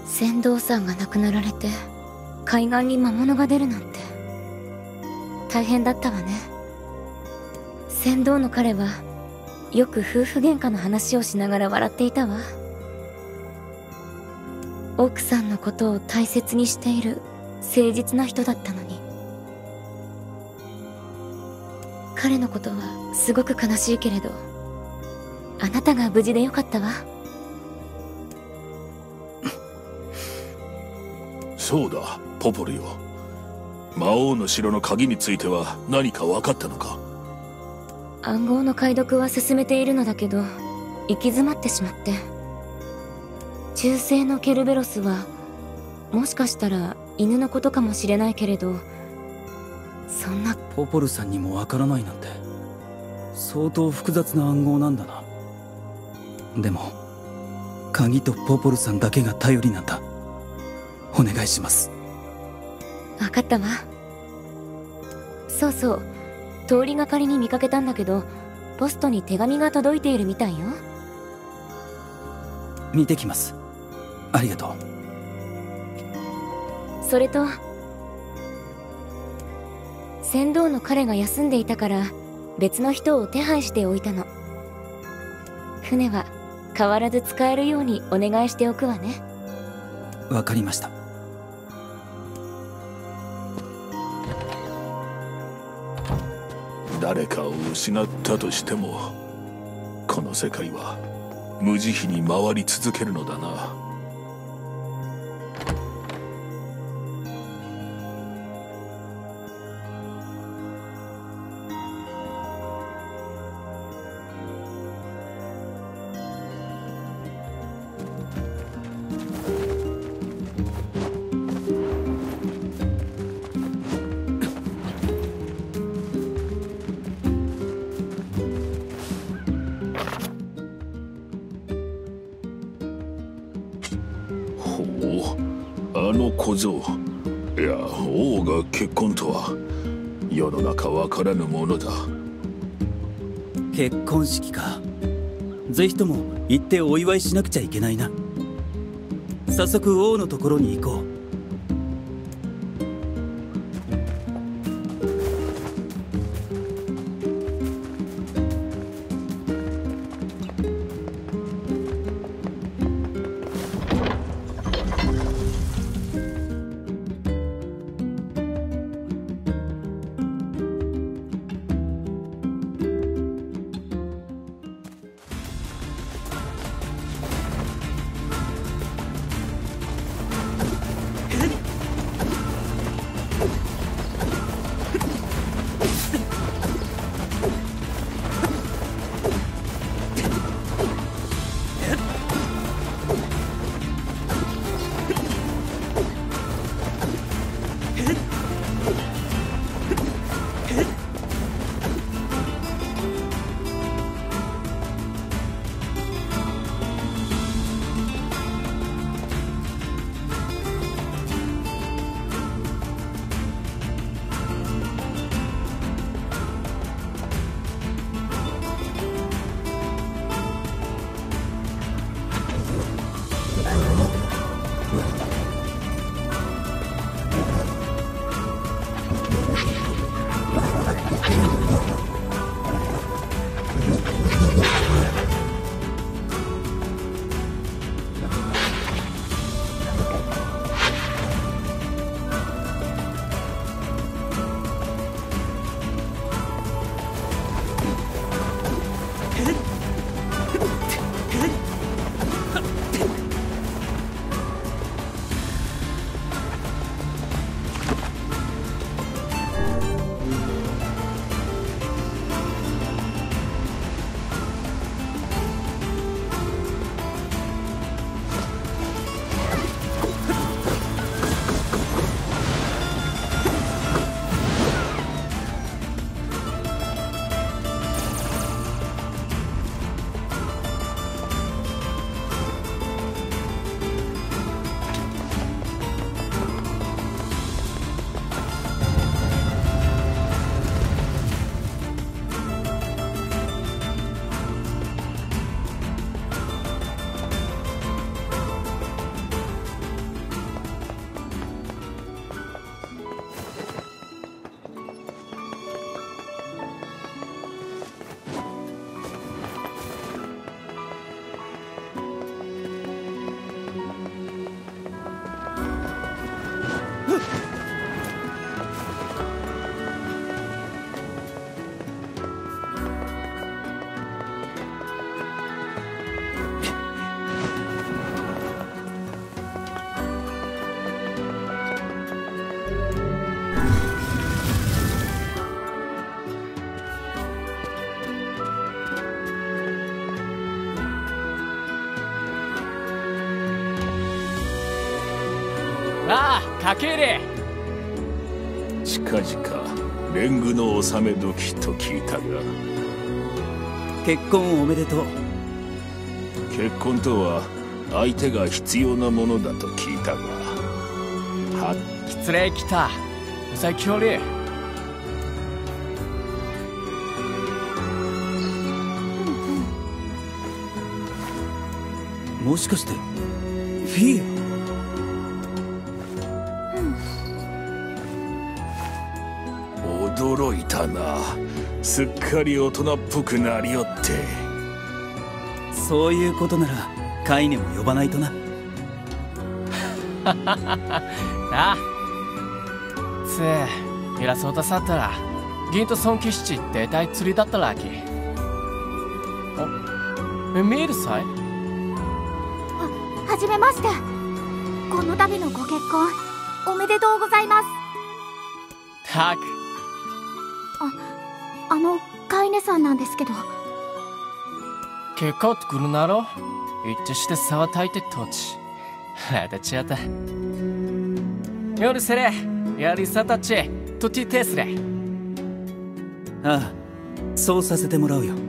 船頭さんが亡くなられて海岸に魔物が出るなんて大変だったわね。船頭の彼はよく夫婦喧嘩の話をしながら笑っていたわ。奥さんのことを大切にしている誠実な人だったのに。彼のことはすごく悲しいけれど、あなたが無事でよかったわ。 そうだ、ポポルよ。魔王の城の鍵については何か分かったのか？ 暗号の解読は進めているのだけど、行き詰まってしまって。忠誠のケルベロスはもしかしたら犬のことかもしれないけれど、そんな。 ポポルさんにもわからないなんて相当複雑な暗号なんだな。でも鍵とポポルさんだけが頼りなんだ。お願いします。 わかったわ。そうそう、通りがかりに見かけたんだけど、ポストに手紙が届いているみたいよ。 見てきます。ありがとう。 それと、船頭の彼が休んでいたから別の人を手配しておいたの。船は変わらず使えるようにお願いしておくわね。 わかりました。 誰かを失ったとしても、この世界は無慈悲に回り続けるのだな。あの小僧、いや王が結婚とは世の中わからぬものだ。 結婚式か。ぜひとも行ってお祝いしなくちゃいけないな。早速王のところに行こう。 ああ、かけれ。 近々レングの納め時と聞いたが。 結婚おめでとう。 結婚とは相手が必要なものだと聞いたが。 失礼来た。うさきょり。 もしかしてフィーア、驚いたな。すっかり大人っぽくなりよって。 そういうことならカイネも呼ばないとな。 あつえ偉そうとさったら銀と尊敬しちって大釣りだったらき。お見えるさい。 はじめまして。この度のご結婚おめでとうございます。 たくカイネさんなんですけど。 結婚ってくるなろ。一致して沢たいて土地あたちやった夜せれやりさたちとティテスレ。 ああ、そうさせてもらうよ。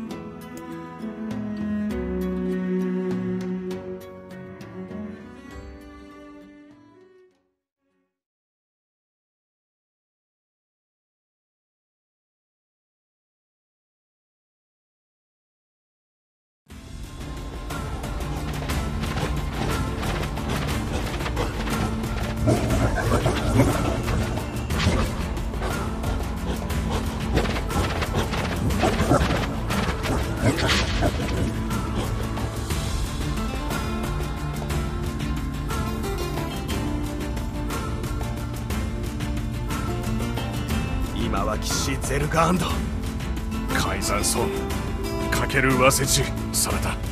今は騎士ゼルガーンド改ざんそうかけるわせちされた。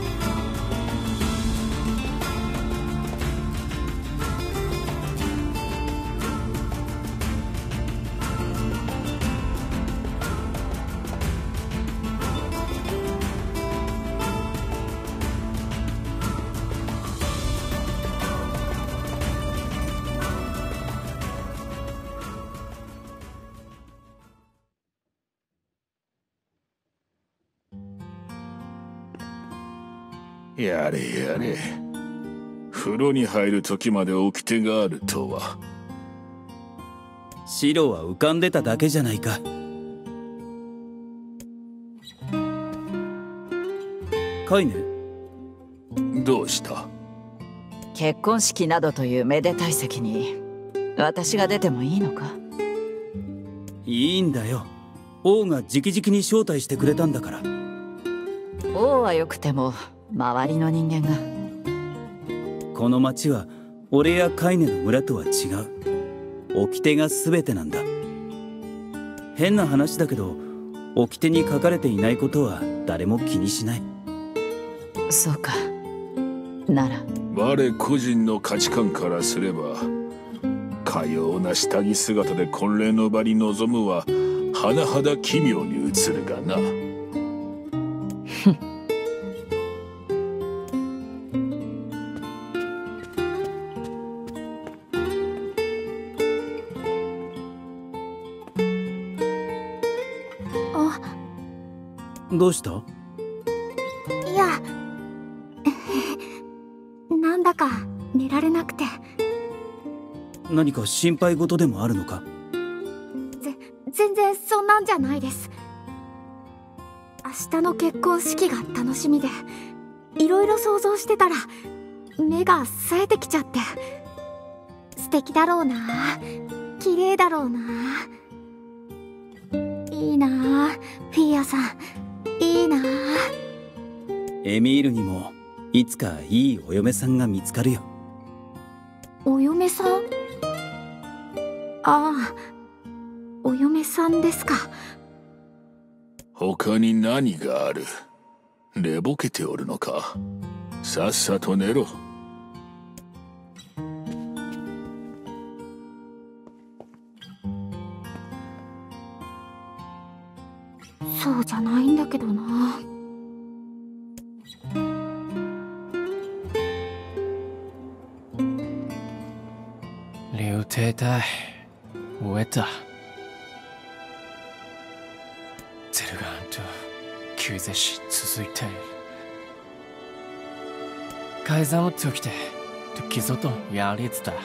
やれやれ。風呂に入る時まで掟があるとは。 白は浮かんでただけじゃないか。カイネ、 どうした？ 結婚式などというめでたい席に私が出てもいいのか？ いいんだよ。王が直々に招待してくれたんだから。 王はよくても周りの人間が。 この町は俺やカイネの村とは違う。掟が全てなんだ。変な話だけど掟に書かれていないことは誰も気にしない。 そうか。なら我個人の価値観からすれば、かような下着姿で婚礼の場に臨むは甚だ奇妙に映るがな。 どうした？ いやなんだか寝られなくて。 何か心配事でもあるのか？ 全然そんなんじゃないです。明日の結婚式が楽しみで、いろいろ想像してたら目が冴えてきちゃって。素敵だろうな、綺麗だろうな、いいなフィーアさん、いいな。 エミールにもいつかいいお嫁さんが見つかるよ。 お嫁さん？ああ、お嫁さんですか。 他に何がある？寝ぼけておるのか？さっさと寝ろ。 そうじゃないんだけどな。 停滞終えた。ゼルガンと救世し続いている。改ざんを解きて時ぞとやりつだ。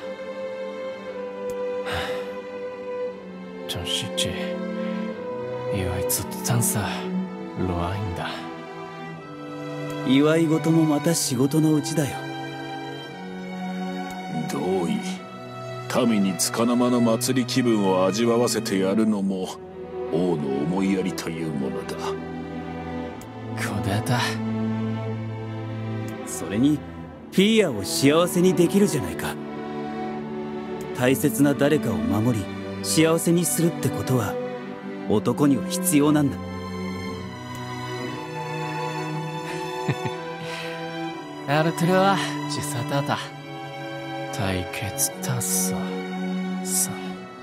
真实际祝いつつたんさロアインだ。 祝い事もまた仕事のうちだよ。 同意。民に束の間の祭り気分を味わわせてやるのも王の思いやりというものだ。 これだ。 それにフィアを幸せにできるじゃないか。大切な誰かを守り幸せにするってことは男には必要なんだ。 アルトゥルは自殺だ。対決達成さ。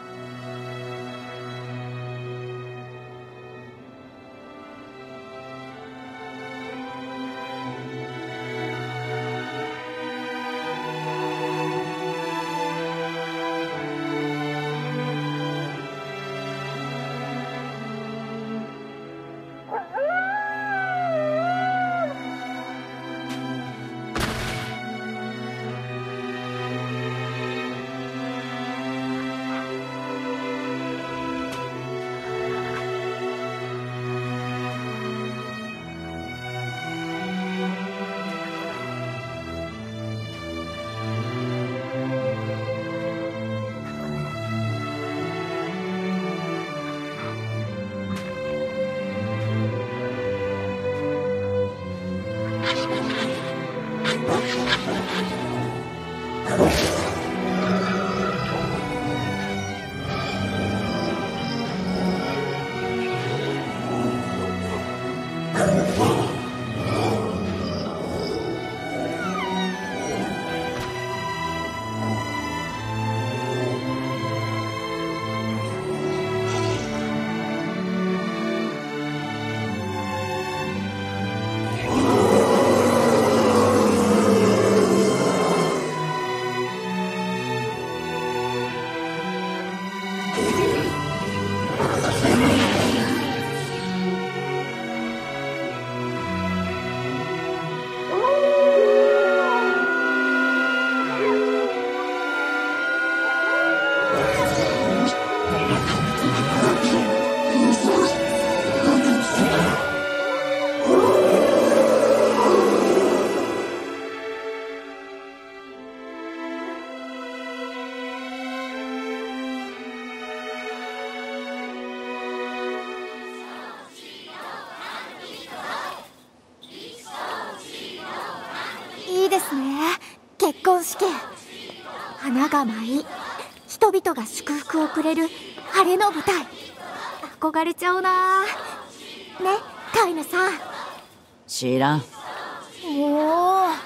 結婚式、花が舞い人々が祝福をくれる晴れの舞台。憧れちゃうな。ね、カイナさん。 知らん。 おお。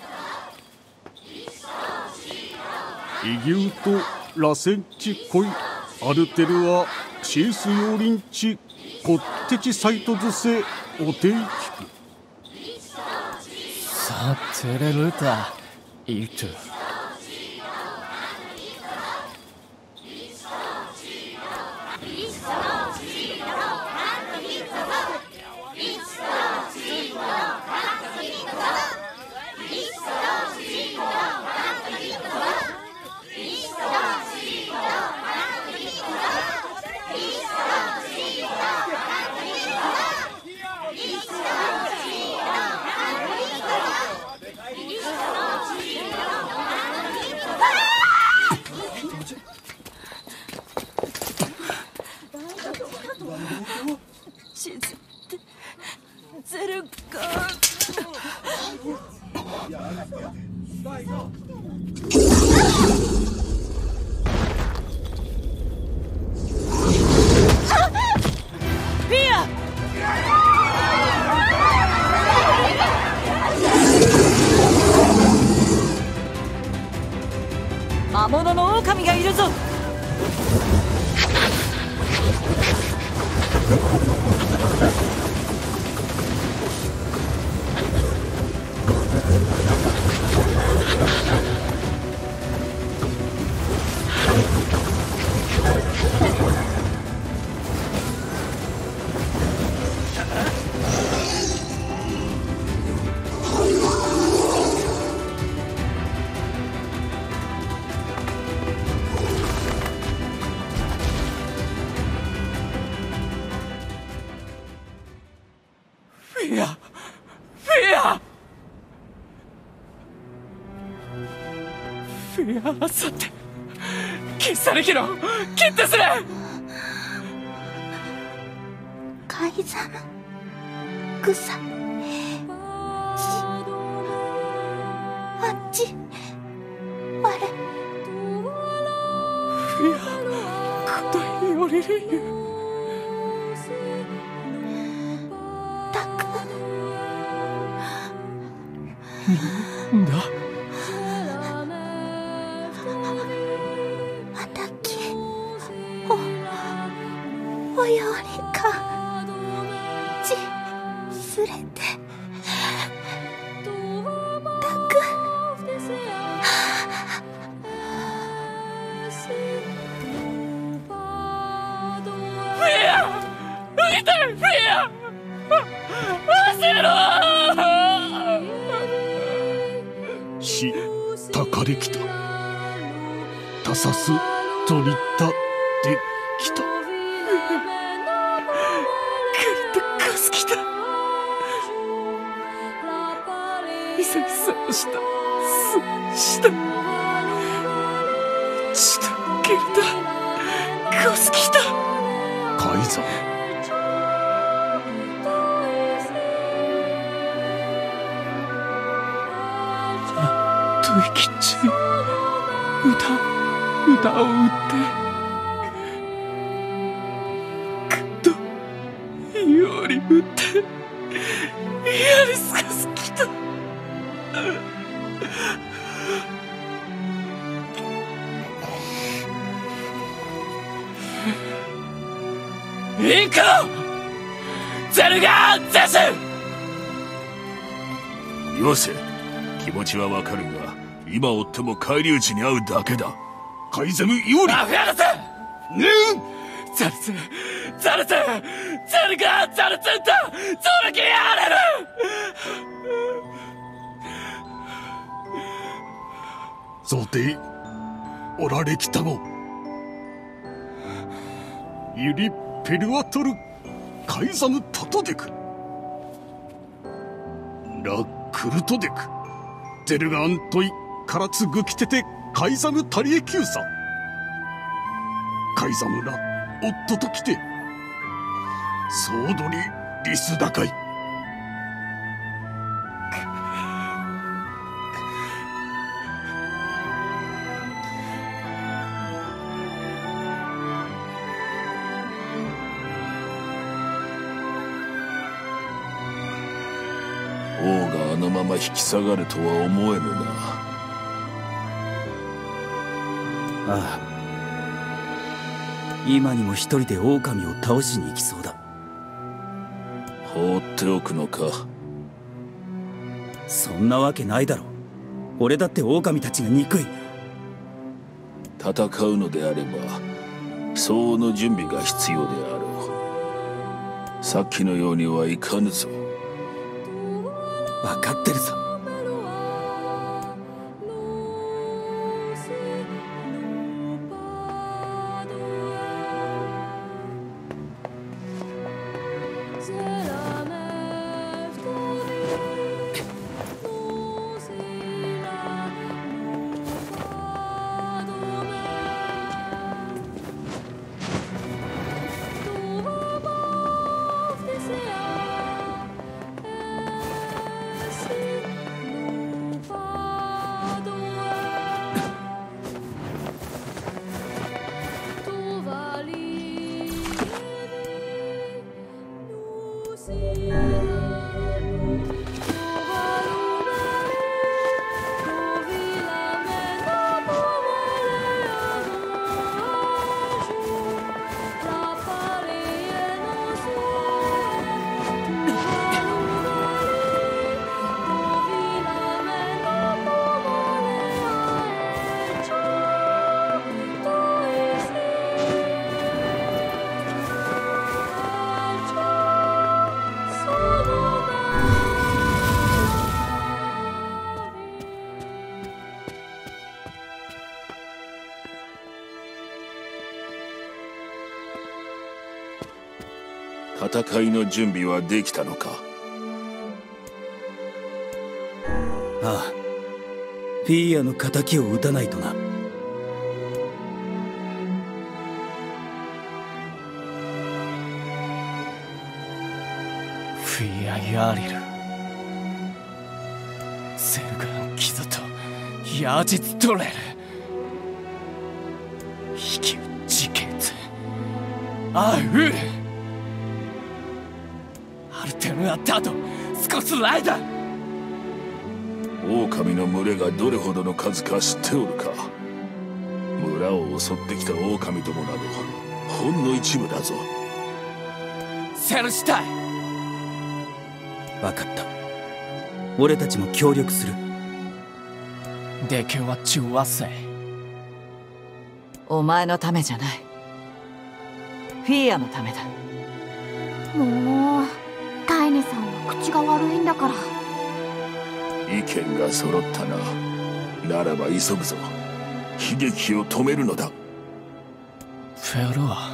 イギュートラセンチコイアルテルはシースヨーリンチコッテチサイトズセおていきく。 さあテレルタイルトゼルガフィア魔物の狼がいるぞ。 フィアさって消されきろ決定する。 海山草あっちあれフィア答えよりるゆたくんだ。 あたきおよりかちすれてたくフィア見てフィア走ろしたかれきたたさすとりたできたカス来た。イサイサしたゲルタカス来た。 海山トイキッチ歌を打ってグッとより打ってやりすかすきた。インコゼルガーゼスよせ、気持ちはわかるが今追っても返り討ちに遭うだけだ。カイザムイオリアフェアルスザルツゼルガーザルツンとゾルキアレルゾテイおられきたごユリペルアトルカイザムトトデクラクルトデクゼルガアントイカラツグキテテカイザムタリエキューサカイザムラ夫と来てソードリリスダカイ王があのまま引き下がるとは思えぬな。 ああ、今にも一人で狼を倒しに行きそうだ。 放っておくのか。 そんなわけないだろ。俺だって狼たちが憎い。 戦うのであれば相応の準備が必要であろう。さっきのようにはいかぬぞ。 分かってるぞ。 戦いの準備はできたのか。 ああ、 フィーヤの仇を討たないとな。 フィーヤ・ヤーリル、セルガン・キゾとヤージツ・トレル、引き自決アウール、アルテヌアタドスコスライダー。 狼の群れがどれほどの数か知っておるか。村を襲ってきた狼どもなどほんの一部だぞ。 セルシュタイ。 分かった。俺たちも協力する。 でけは中和せ。 お前のためじゃない。フィーヤのためだ。 もうカイネさんは口が悪いんだから。 意見が揃ったな。ならば急ぐぞ。悲劇を止めるのだ。 フェルア。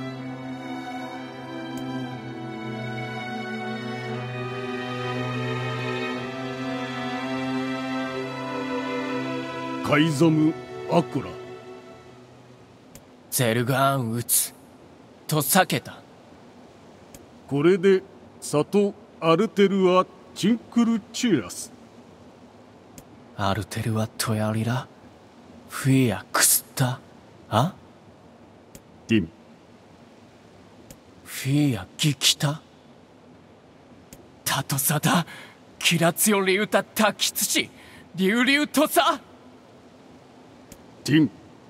カイザム・アクラ。 ゼルガーン撃つと避けた。 これでサト・アルテルア・チンクルチュラス。 アルテルはトヤリラフィアクスタあティン。 フィアギキタタトサダキラツヨリウタタキツシリュウリュウトサティン。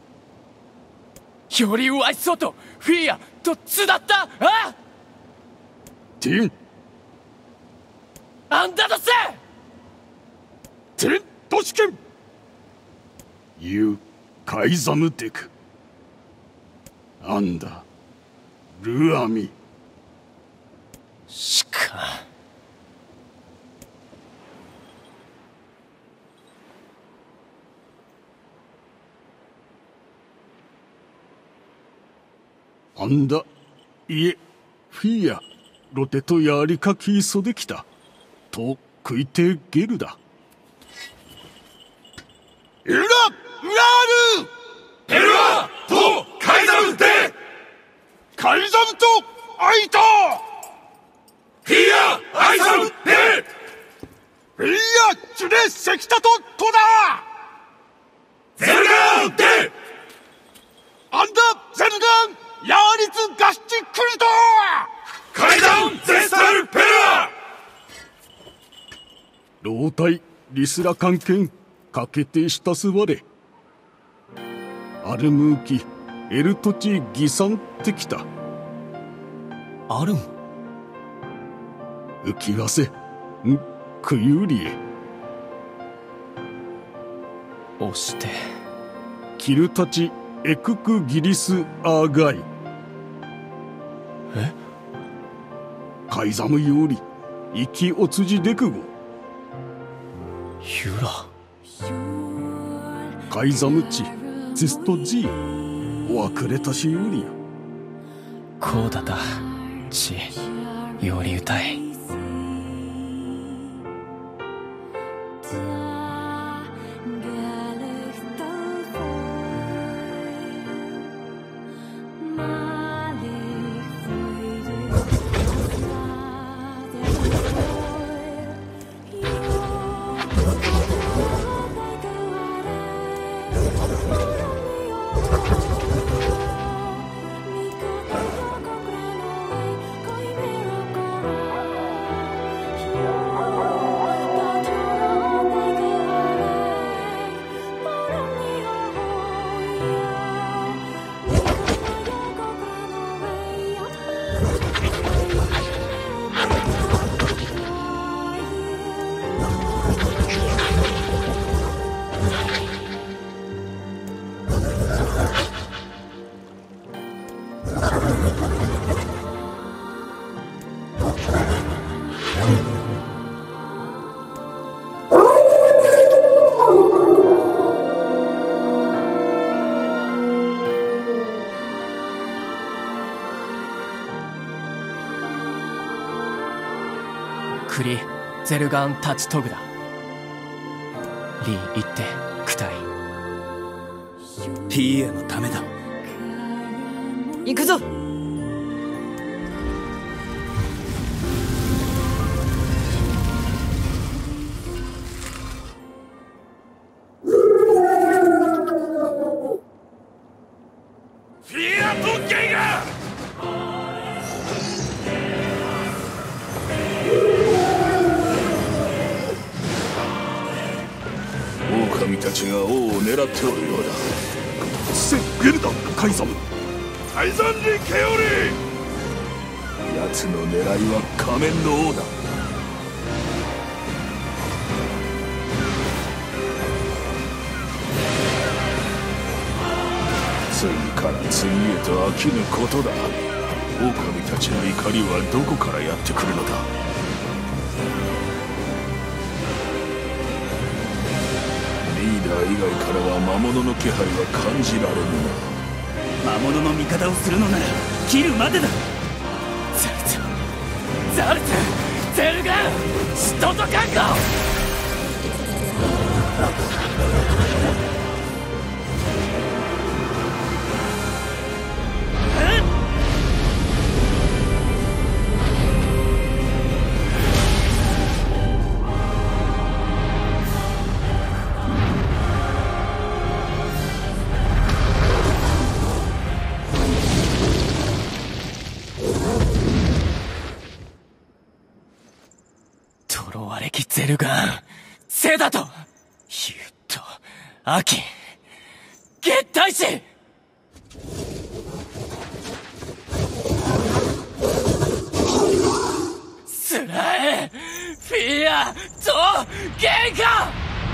よりワイソとフィアとツだったあティン。 アンダドセティントシケン。ユー・カイザムデク。アンダルアミ。 しかアンダいえフィアロテとやりかきそできたと食いてゲルだ。エルラ・ウラールヘルアとカイザムでカイザムとアイタフィアアイザムでフィアチュレセキタとトダゼルガンでアンダゼルガンヤーリツガシチクリトカイザンゼスタルペラ老体リスラ関係かけてしたすわれアルムーキエルトチギサンってきたあるん浮きわせんクユリエ押してキルタチエククギリスアーガイえカイザムより生きおつじでくごユラカイザムチゼストジーおわくれたしよりこうだだちより歌いクリゼルガン・タチトグだリー行ってクタイ。 ピーヤのためだ。 行くぞ。 フィア特権が狼たちが王を狙っておるようだ。 ゲルダ、カイザム。 カイザンリ・ケオリ。奴の狙いは仮面の王だ。次から次へと飽きぬことだ。狼たちの怒りはどこからやってくるのだ。リーダー以外からは魔物の気配は感じられぬな。 魔物の味方をするのなら切るまでだ。 ザルツ、ゼルガン、ストトカンコ。ゼルガン、セダと、ユット、アキン、月体師。スラエ、フィア、と、ゲンカ。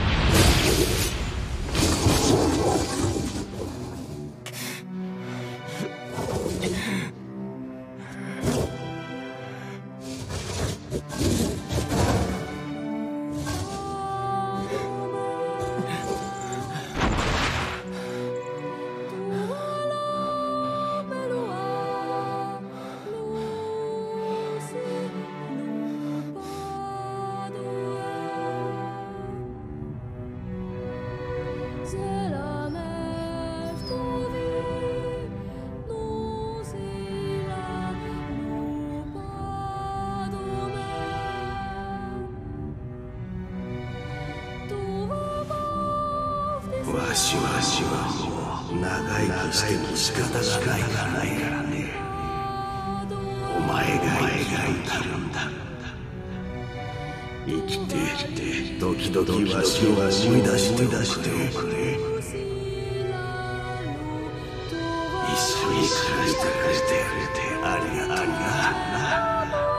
わしはもう長生きしても仕方がないからね。お前が生きるんだ。生きて時々わしを思い出しておくれ。一緒に暮らしてくれてありがとうな。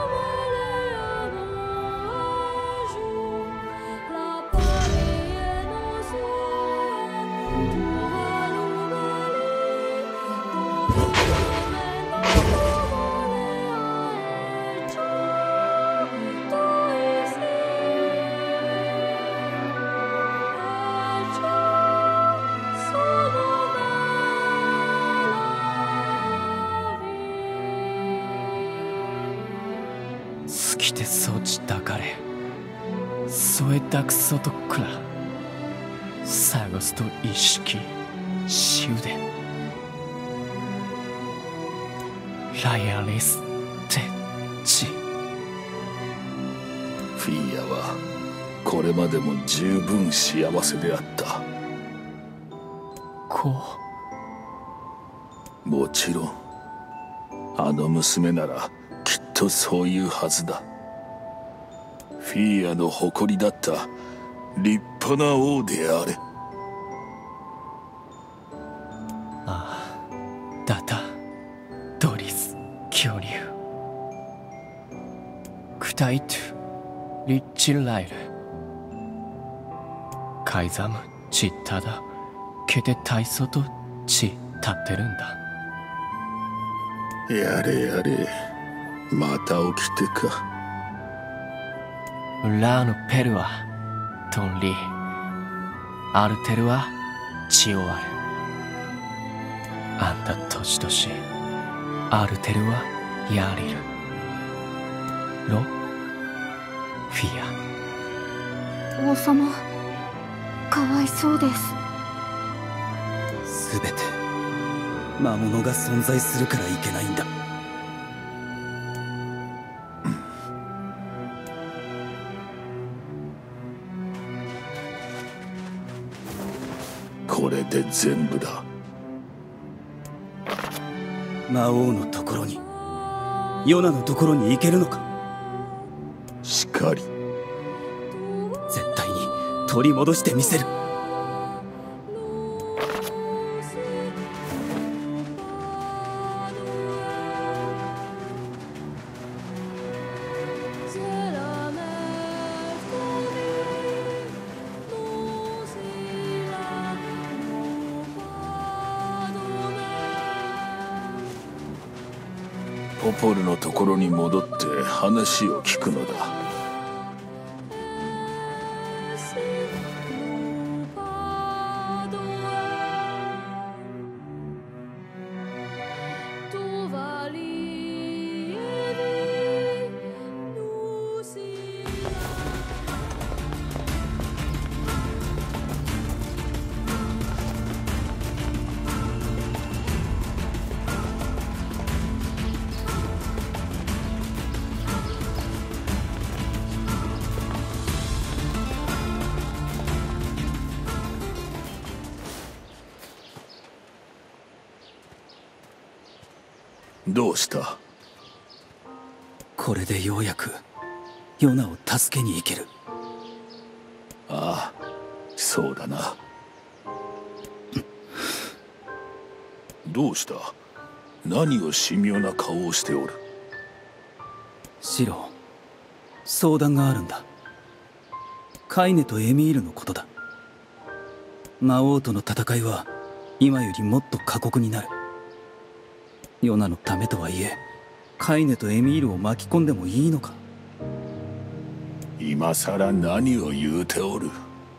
好きてそちたかれ、添えたくそとくら、探すと意識、しゅで。ライアリステチ。 フィーヤはこれまでも十分幸せであった。もちろんあの娘ならきっとそういうはずだ。フィーヤの誇りだった立派な王であれ。 ああ、ダタ、ドリス、恐竜、クタイトゥ、リッチライル、カイザム、チッタダ、ケテ体操とチ立ってるんだ。 やれやれ、また起きてか。 ラーのペルはトンリー、アルテルはチオワル。あんた年々アルテルはヤリル、ロフィア。 王様、 かわいそうです。 全て魔物が存在するからいけないんだ。 これで全部だ。 魔王のところに、ヨナのところに行けるのか。 しかり絶対に取り戻してみせる。 ポポルのところに戻って話を聞くのだ。どうした？ これでようやくヨナを助けに行ける。 ああ、そうだな。どうした？何を神妙な顔をしておる？ シロ、相談があるんだ。カイネとエミールのことだ。魔王との戦いは今よりもっと過酷になる。ヨナのためとはいえ、カイネとエミールを巻き込んでもいいのか。 今さら何を言うておる？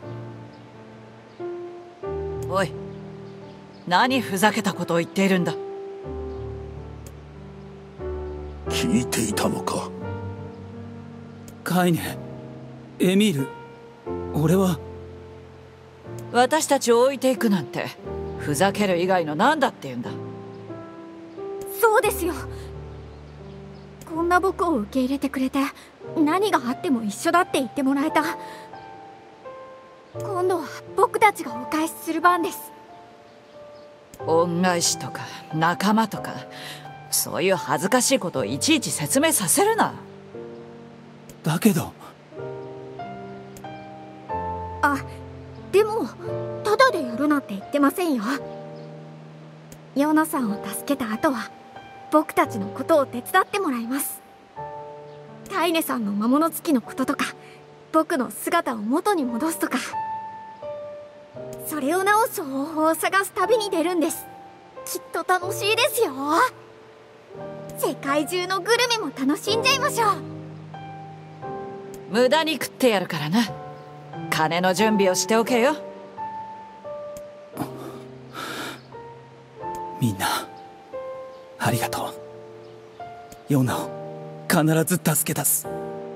おい、何ふざけたことを言っているんだ。 聞いていたのか？ カイネ、エミール、俺は。 私たちを置いていくなんてふざける以外の何だって言うんだ。 そうですよ。こんな僕を受け入れてくれて、何があっても一緒だって言ってもらえた。今度は僕たちがお返しする番です。 恩返しとか仲間とか、そういう恥ずかしいことをいちいち説明させるな。 だけど。 あ、でもタダでやるなんて言ってませんよ。ヨナさんを助けた後は僕たちのことを手伝ってもらいます。タイネさんの魔物つきのこととか、僕の姿を元に戻すとか、それを直す方法を探す旅に出るんです。きっと楽しいですよ。世界中のグルメも楽しんじゃいましょう。 無駄に食ってやるからな。金の準備をしておけよ。 みんなありがとう。ヨナを必ず助け出す。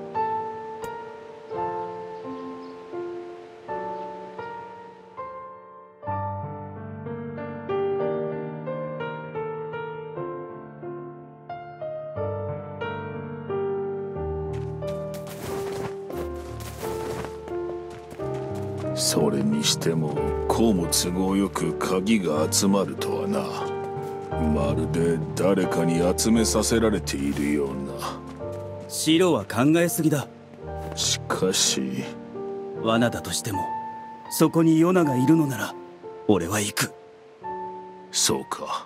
それにしてもこうも都合よく鍵が集まるとはな。まるで誰かに集めさせられているような。 シロは考えすぎだ。 しかし罠だとしてもそこにヨナがいるのなら俺は行く。 そうか。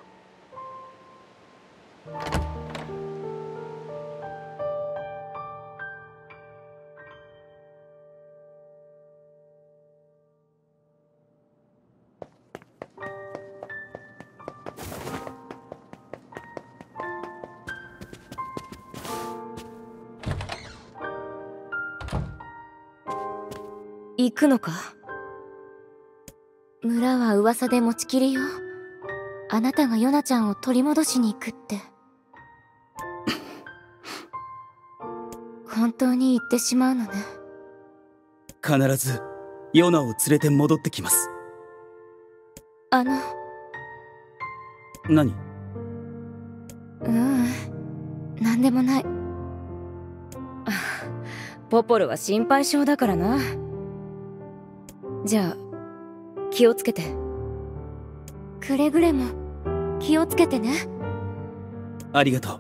行くのか？村は噂で持ちきりよ。あなたがヨナちゃんを取り戻しに行くって本当に言ってしまうのね。 必ずヨナを連れて戻ってきます。何？ なんでもない。ポポルは心配性だからな。じゃあ気をつけて。くれぐれも気をつけてね。 ありがとう。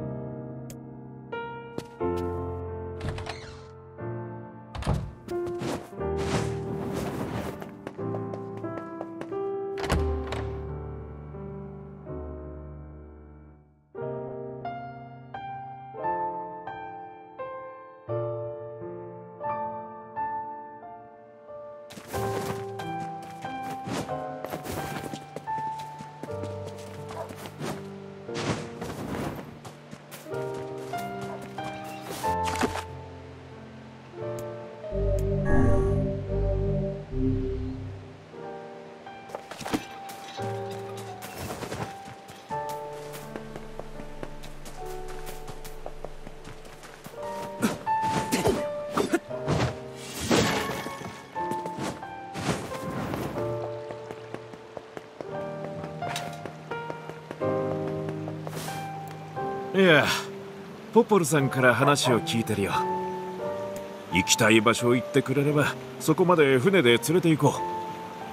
いや、ポポルさんから話を聞いてるよ。行きたい場所を言ってくれればそこまで船で連れて行こう。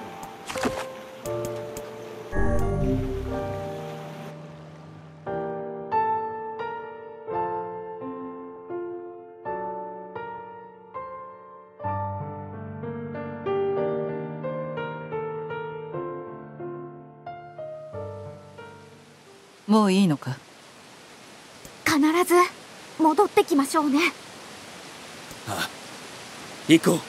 もういいのか？ 必ず戻ってきましょうね。 ああ、行こう。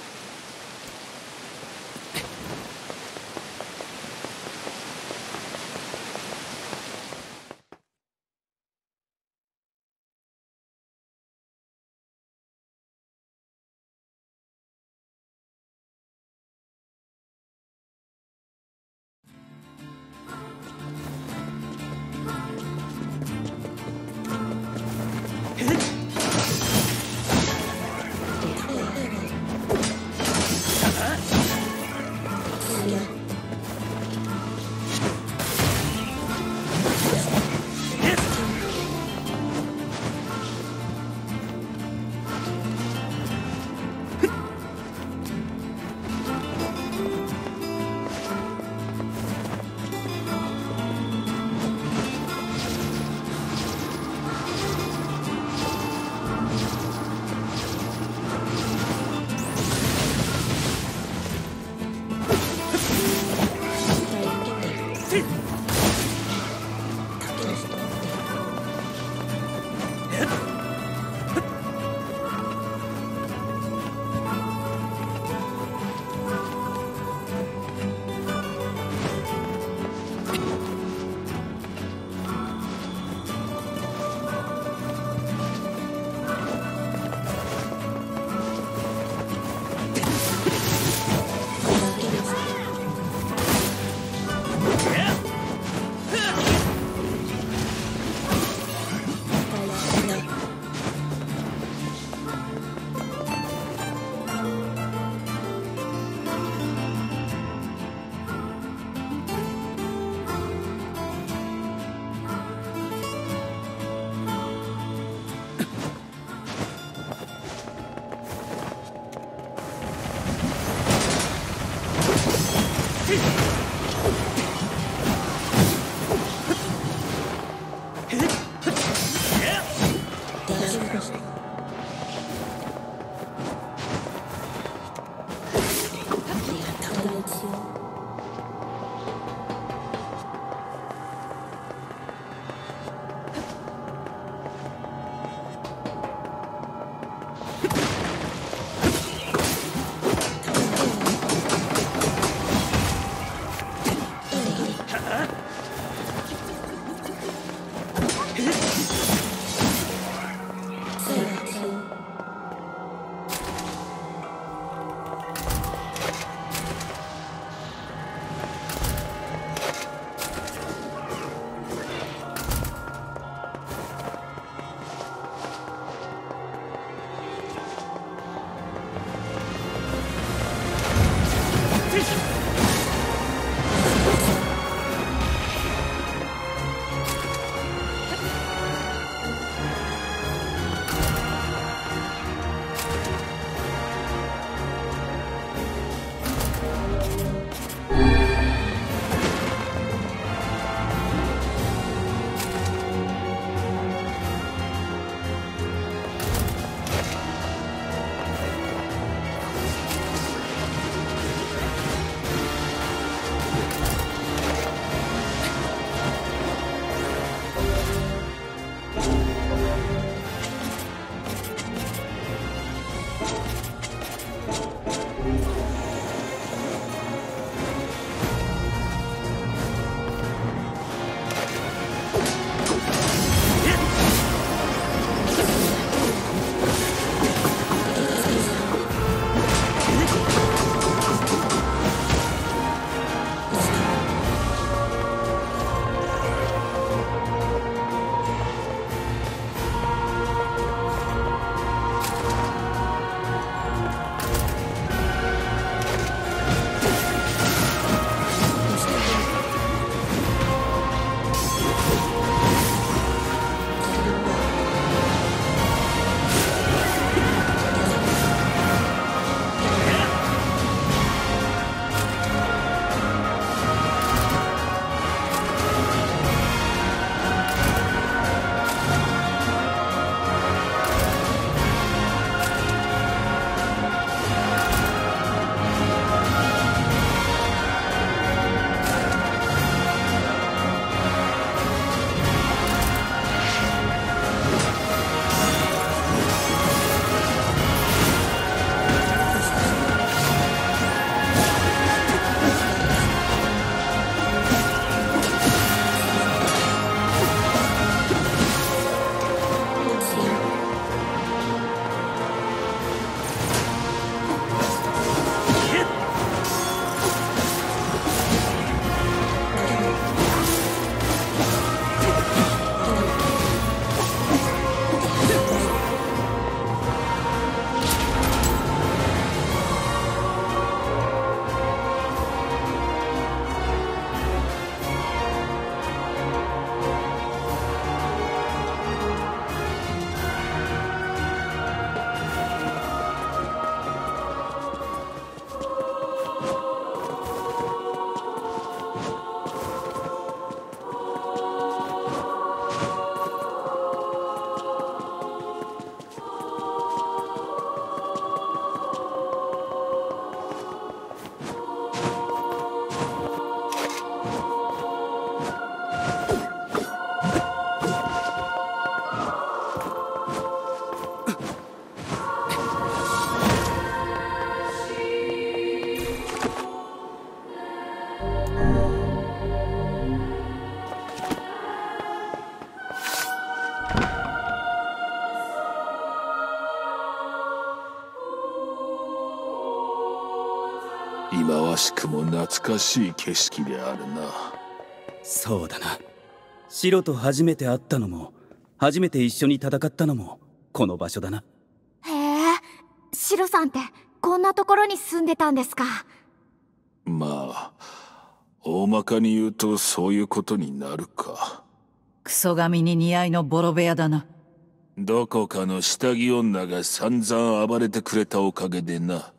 忌まわしくも懐かしい景色であるな。 そうだな。白と初めて会ったのも、初めて一緒に戦ったのもこの場所だな。 へえ、シロさんってこんなところに住んでたんですか。 まあ大まかに言うとそういうことになるか。 クソ髪に似合いのボロ部屋だな。 どこかの下着女が散々暴れてくれたおかげでな。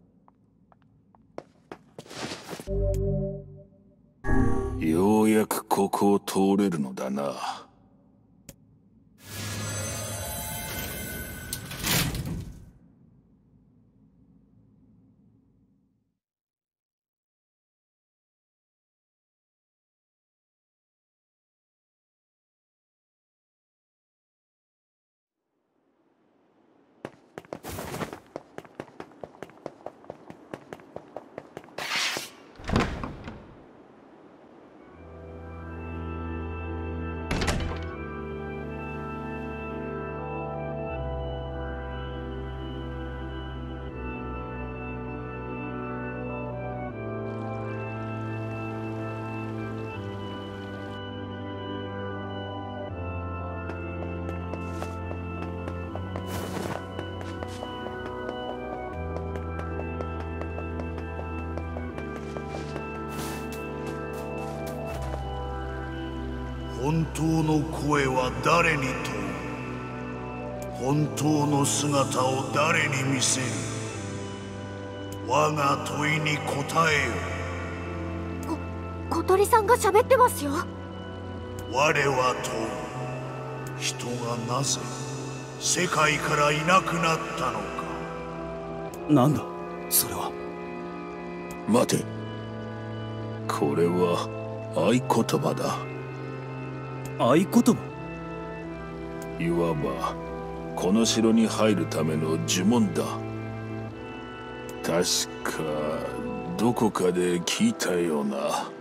ようやくここを通れるのだな。 本当の声は誰に問う。本当の姿を誰に見せる。我が問いに答えよ。 小鳥さんが喋ってますよ。 我は問う。人がなぜ世界からいなくなったのか。 なんだそれは。 待て、これは合言葉だ。 合言葉？ いわばこの城に入るための呪文だ。確かどこかで聞いたような。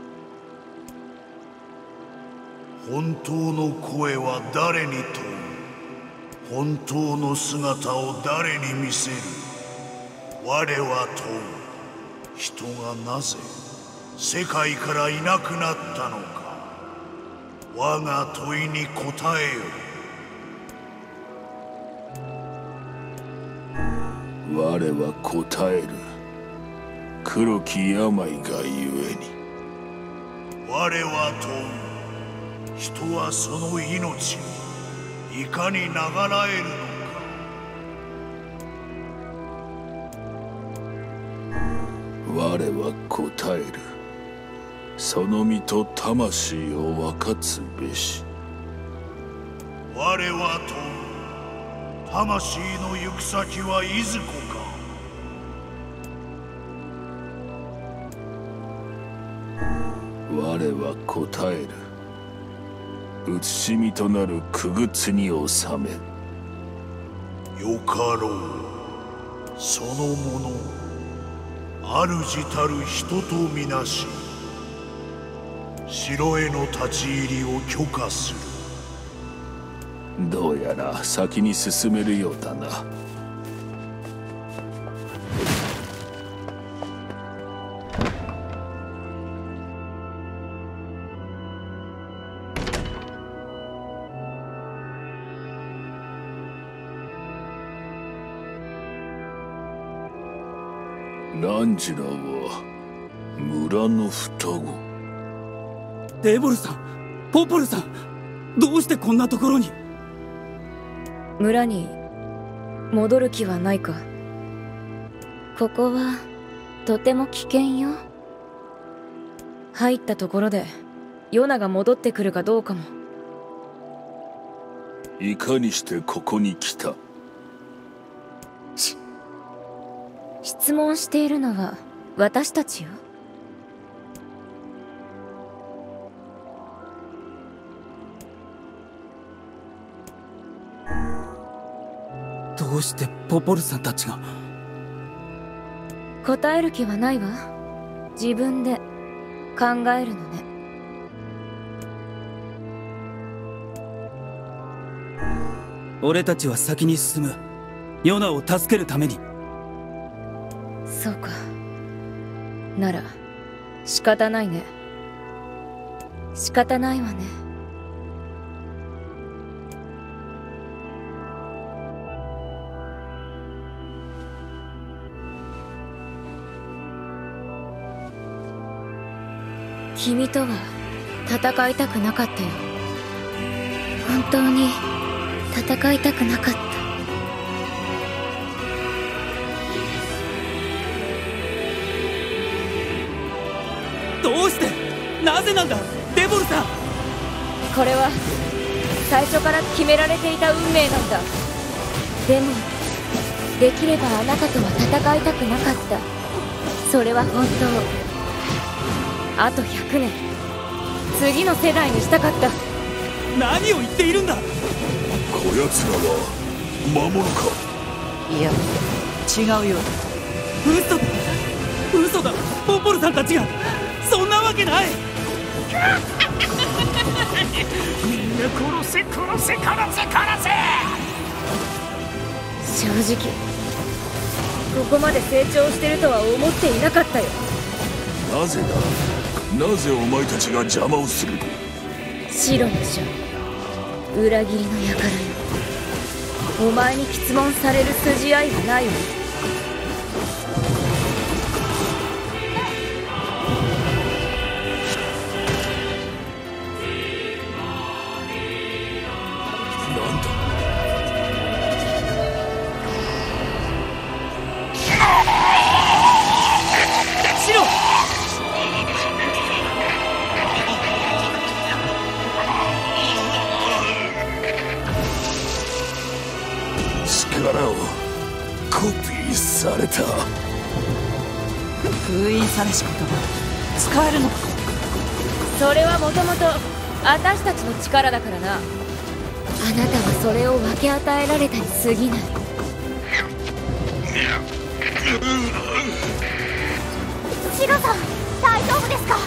本当の声は誰に問う。本当の姿を誰に見せる。我は問う。人がなぜ世界からいなくなったのか。我が問いに答えよ。 我は答える。黒き病がゆえに。 我は問う。人はその命をいかに長らえるのか。 我は答える。その身と魂を分かつべし。 我は問う。魂の行く先はいずこか。 我は答える。写しみとなる傀儡に収め。 よかろう。そのもの主たる人とみなし、城への立ち入りを許可する。 どうやら先に進めるようだな。ランジラは村の双子。 デーボルさん、ポポルさん、どうしてこんなところに。 村に戻る気はないか。ここはとても危険よ。入ったところでヨナが戻ってくるかどうかも。 いかにしてここに来た。 質問しているのは私たちよ。 どうしてポポルさんたちが。 答える気はないわ。自分で考えるのね。 俺たちは先に進む。ヨナを助けるために。 そうか。なら仕方ないね。仕方ないわね。君とは戦いたくなかったよ。本当に戦いたくなかった。 どうして？なぜなんだデボルさん。 これは最初から決められていた運命なんだ。でもできればあなたとは戦いたくなかった。それは本当。あと100年次の世代にしたかった。 何を言っているんだ。 こやつらは魔物か。 いや違うよ。 嘘だ。ポポルさんたちが。そんなわけない。 みんな殺せ殺せ殺せ殺せ。 正直ここまで成長してるとは思っていなかったよ。 なぜだ。なぜお前たちが邪魔をする。 白の書、裏切りの輩よ。お前に詰問される筋合いはないわ。 なんだ。 白。 力をコピーされた。 封印されし言葉使えるのか。 それはもともと私たちの力だからな。あなたはそれを分け与えられたに過ぎない。 シロさん大丈夫ですか。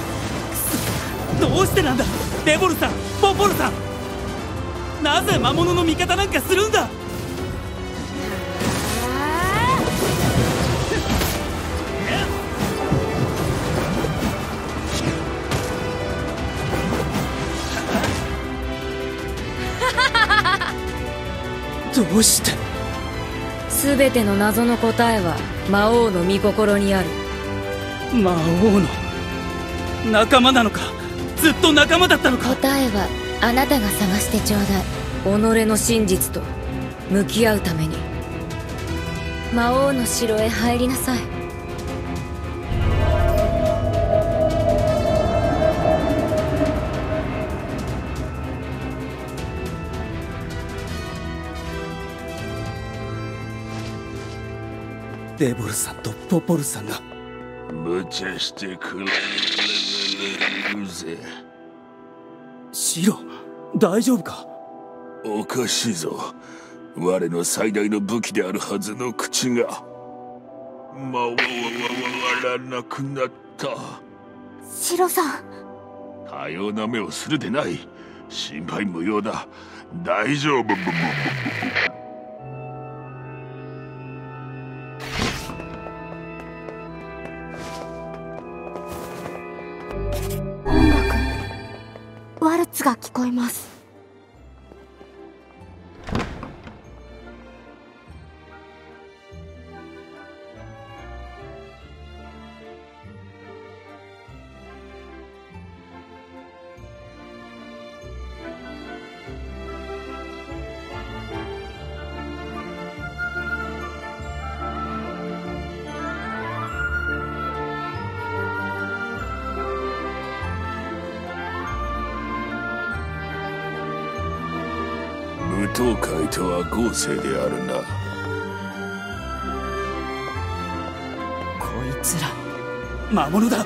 どうしてなんだデボルさん、ポポルさん。なぜ魔物の味方なんかするんだ。どうして。 全ての謎の答えは魔王の御心にある。 魔王の仲間なのか。ずっと仲間だったのか。 答えはあなたが探してちょうだい。己の真実と向き合うために魔王の城へ入りなさい。 デボルさんとポポルさんが。 無茶してくれるぜ。 シロ、大丈夫か。 おかしいぞ。我の最大の武器であるはずの口が回らなくなった。 シロさん。 多様な目をするでない。心配無用だ。大丈夫。 音楽、ワルツが聞こえます。 無東海とは豪勢であるな。 こいつら魔物だ。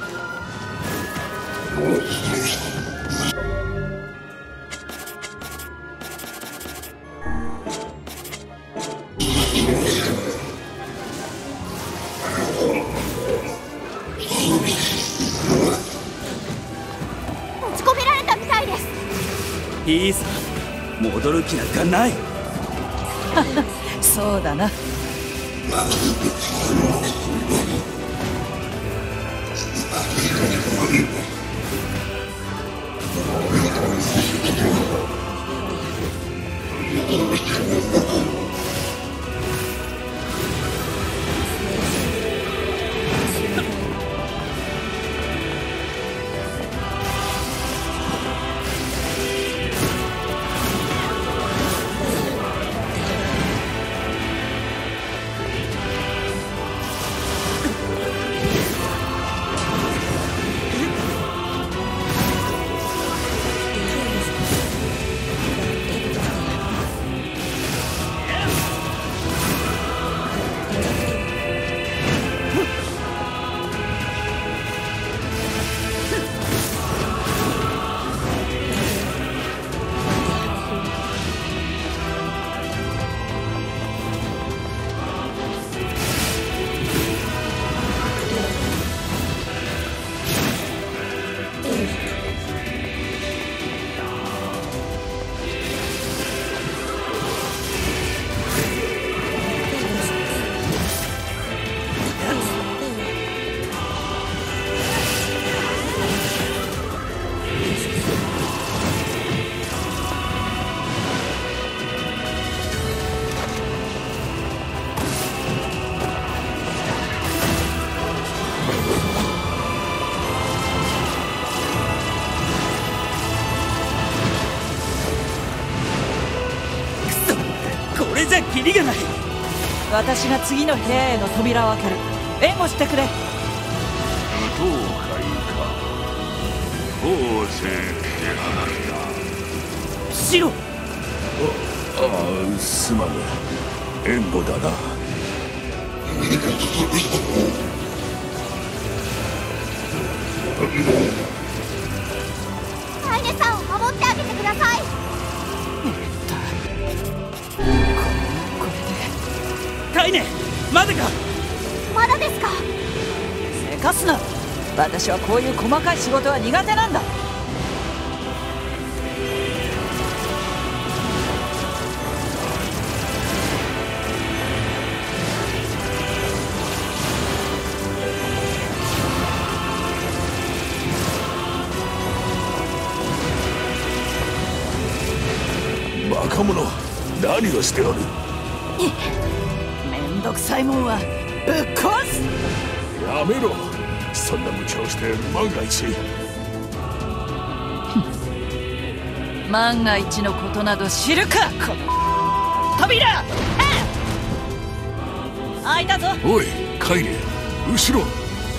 いいさ、戻る気なんかない。 そうだな。 これじゃキリがない。 私が次の部屋への扉を開ける。援護してくれ。 武闘会か。法政手離れだ。 シロ。 ああ、すまぬ。援護だな。 カイネさんを守ってあげてください。 カイネ、まだか。 まだですか。 せかすな。私はこういう細かい仕事は苦手なんだ。 バカ者、何をしておる。 めんどくさいもんはぶっ壊す。 やめろ。そんな無茶をして万が一。 万が一のことなど知るか。この扉開いたぞ。 おいカイネ、後ろ。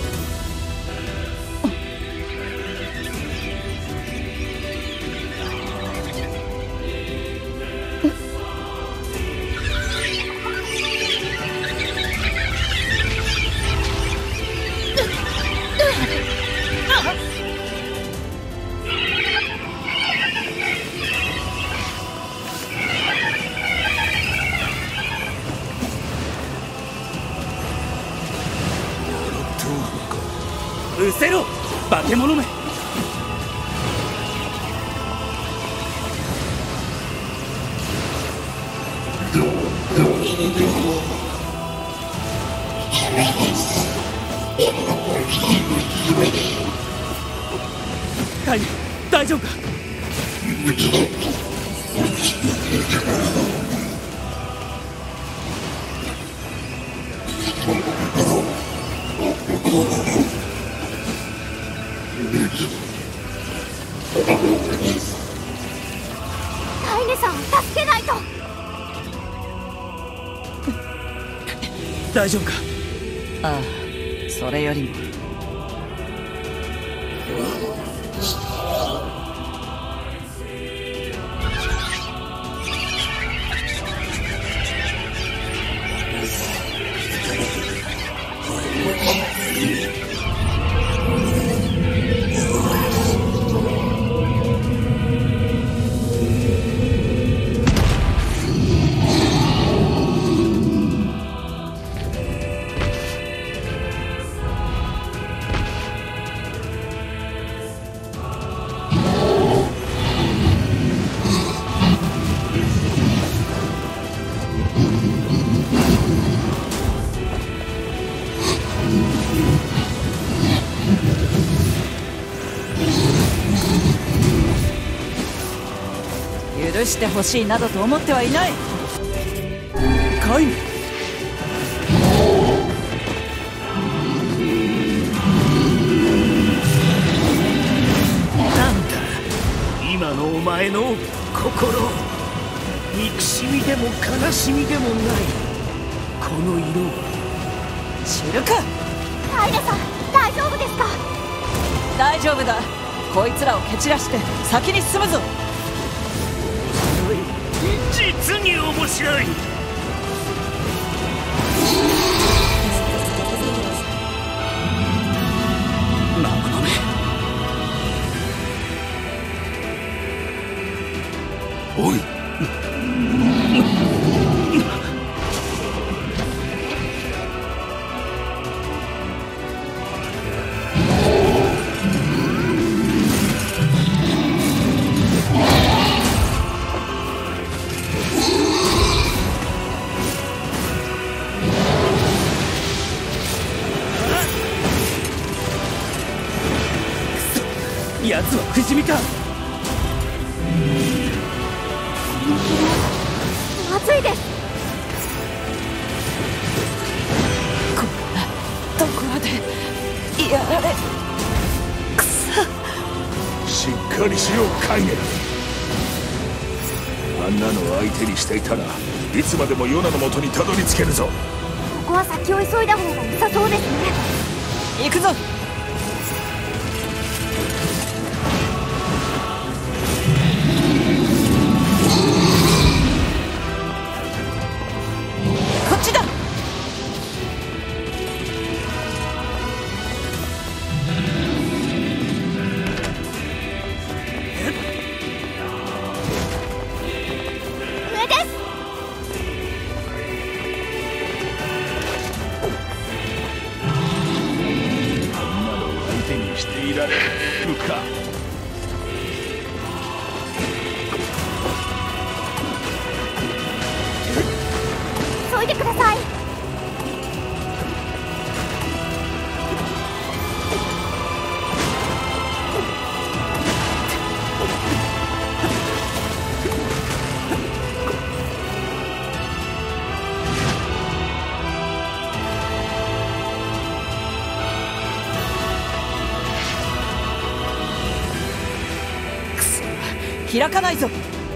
うせろ、化け物め。カイネ、大丈夫か。 カイネさんを助けないと。 大丈夫か。 ああ、それよりも許してほしいなどと思ってはいない。 カイネ、 なんだ今のお前の心、憎しみでも悲しみでもないこの色は。 知るか。 カイネさん、大丈夫ですか？ 大丈夫だ。こいつらを蹴散らして先に進むぞ。 実に面白い。 孫の目、 おい、 奴は不死身か。 まずいです。 こんなところでやられ。くそ。 しっかりしろカイネ。あんなのを相手にしていたらいつまでもヨナの元にたどり着けるぞ。 ここは先を急いだ方が良さそうですね。 行くぞ。こっちだ。 上です。 相手にしていられるか。 急いでください。 開かないぞ。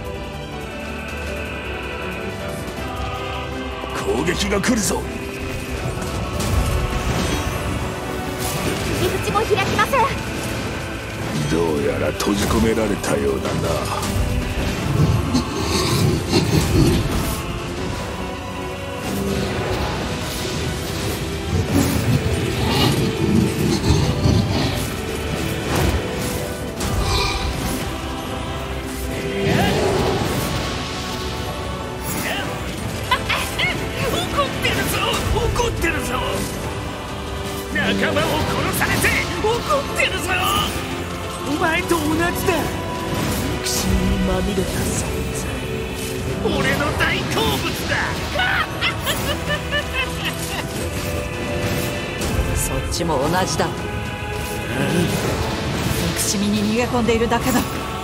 攻撃が来るぞ。 入り口も開きません。 どうやら閉じ込められたようだな。 怒ってるぞ。仲間を殺されて怒ってるぞ。お前と同じだ。憎しみにまみれた存在、俺の大好物だ。 そっちも同じだ。憎しみに逃げ込んでいるだけだ。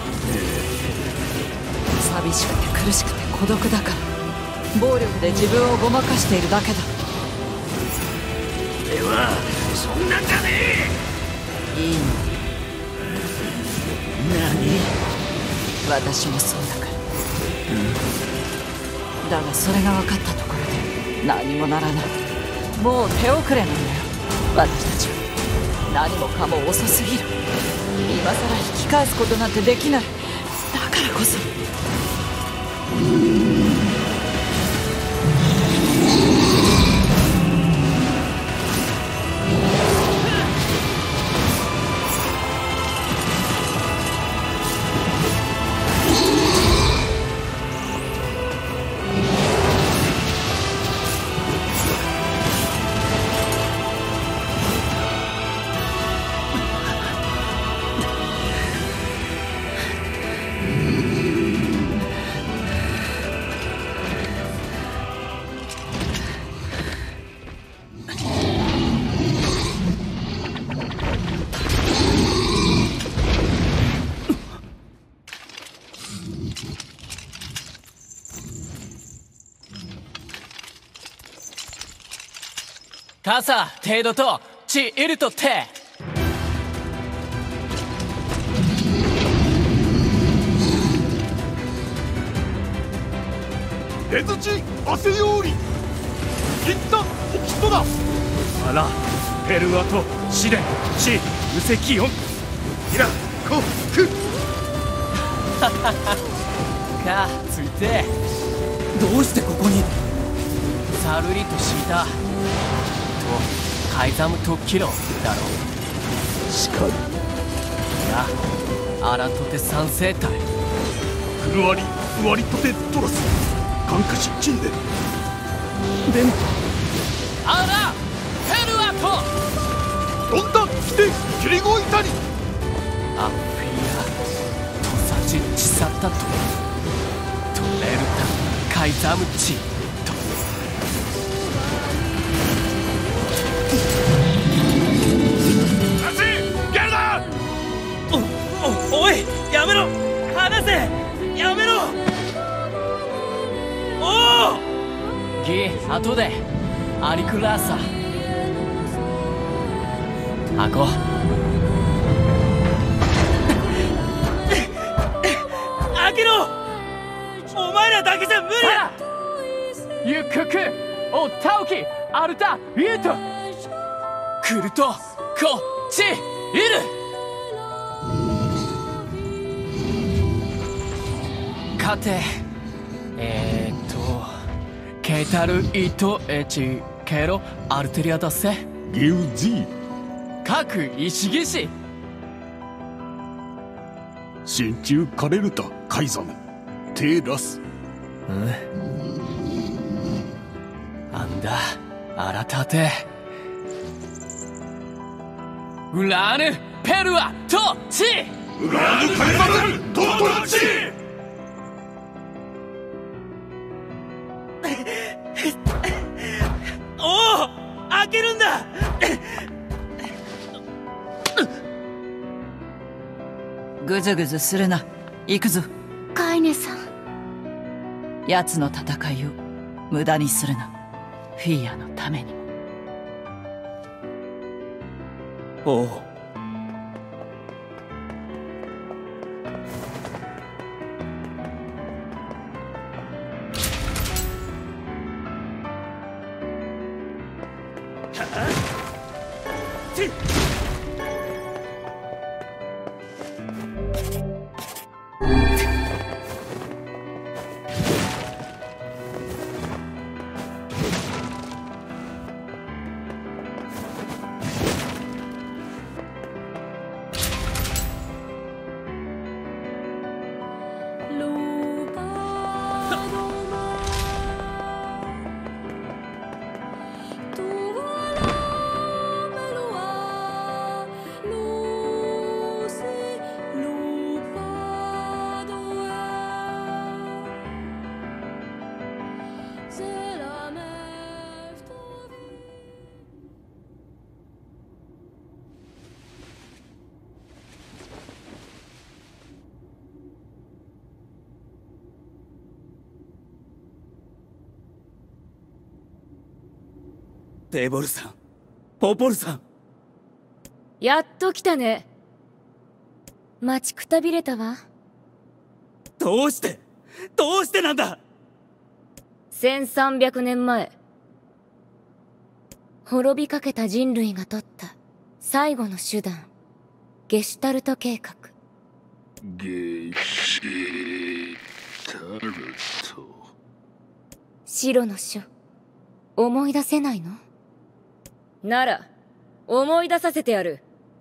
寂しくて苦しくて孤独だから暴力で自分をごまかしているだけだ。 俺はそんなんじゃねいいの。 何？ 私もそうだから。だがそれが分かったところで何もならない。もう手遅れなんだよ。私たちは何もかも遅すぎる。今さら引き返すことなんてできない。だからこそ傘程度と地いるとって出槌汗より一旦起きとだ。 あらペルアと試練地無石音いらこくかついてどうしてここに。 さるりとしたとカイザムとキロだろう。 しかりなアラトテ三生体フルワリフワリとてトラス感化しチンででもアラペルアとどんだ来て切りごいたりアンフィアとさちちさったとトレルタカイザムチと足ギャルだ。おいやめろ離せやめろ。おおギ後でアリクラーサアコ開けろ。お前らだけじゃ無理だ。 ユククオタオキアルタユートクルトコチイルカテケータルイトエチケロアルテリアだせギウジ各石技師真鍮カレルタカイザムテラスあんだあらたてウラーヌペルアとチウラーヌカイザムトトラチおお開けるんだ。 ぐずぐずするな。行くぞ。 カイネさん。 奴の戦いを無駄にするな。フィーアのためにも。 おう。テーボルさん、ポポルさん。 やっと来たね。待ちくたびれたわ。 どうしてなんだ。 1300年前、滅びかけた人類が取った最後の手段、ゲシュタルト計画。 ゲシュタルト。 白の書、思い出せないの？なら、思い出させてやる。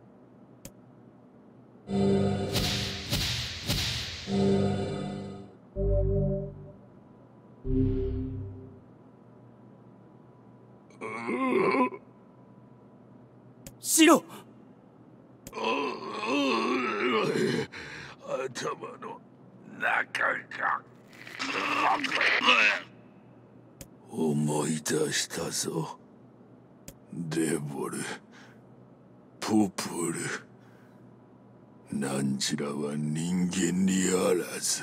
白。 頭の中が思い出したぞ。デボル、ポポル、なんじらは人間にあらず。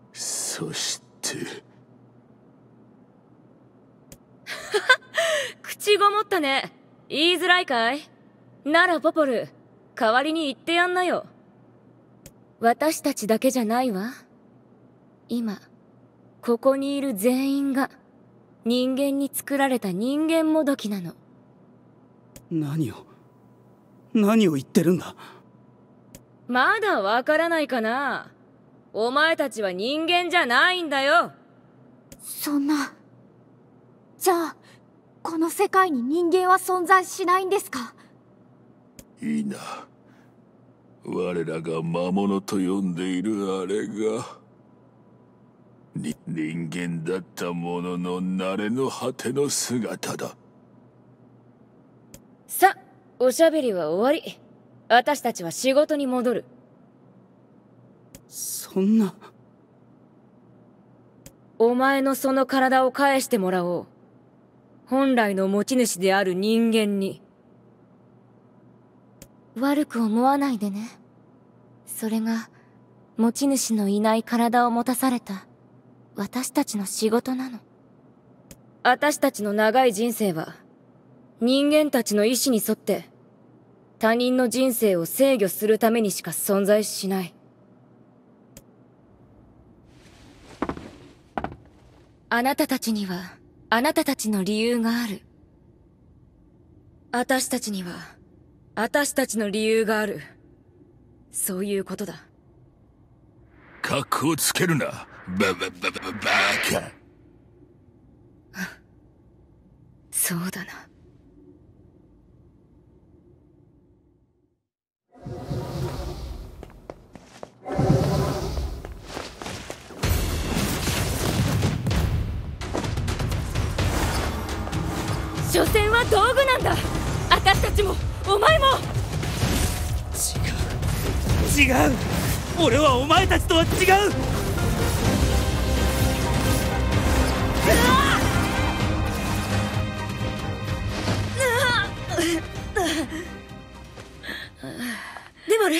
そして口ごもったね。言いづらいかい？ならポポル、代わりに言ってやんなよ。私たちだけじゃないわ。今ここにいる全員が人間に作られた人間もどきなの。 何を言ってるんだ。 まだわからないかな。お前たちは人間じゃないんだよ。 そんな。じゃあこの世界に人間は存在しないんですか？ いいな。我らが魔物と呼んでいるあれが人間だったものの慣れの果ての姿だ。 さ、おしゃべりは終わり。私たちは仕事に戻る。 そんな。 お前のその体を返してもらおう。本来の持ち主である人間に。悪く思わないでね。それが持ち主のいない体を持たされた私たちの仕事なの。私たちの長い人生は人間たちの意志に沿って他人の人生を制御するためにしか存在しない。あなたたちにはあなたたちの理由がある。私たちには私たちの理由がある。そういうことだ。 かっこをつけるな、バカ。 そうだな。所詮は道具なんだ。私たちもお前も。 違う。俺はお前たちとは違う。 デボル、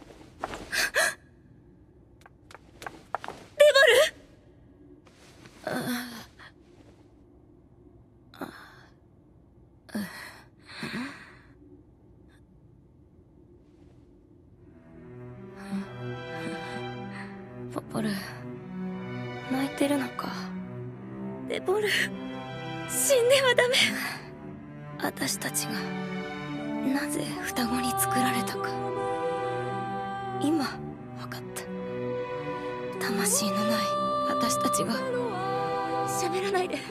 ポポル、泣いてるのか。デボル、死んではダメ。私たちがなぜ双子に作られたか今分かった。魂のない私たちが。喋らないで。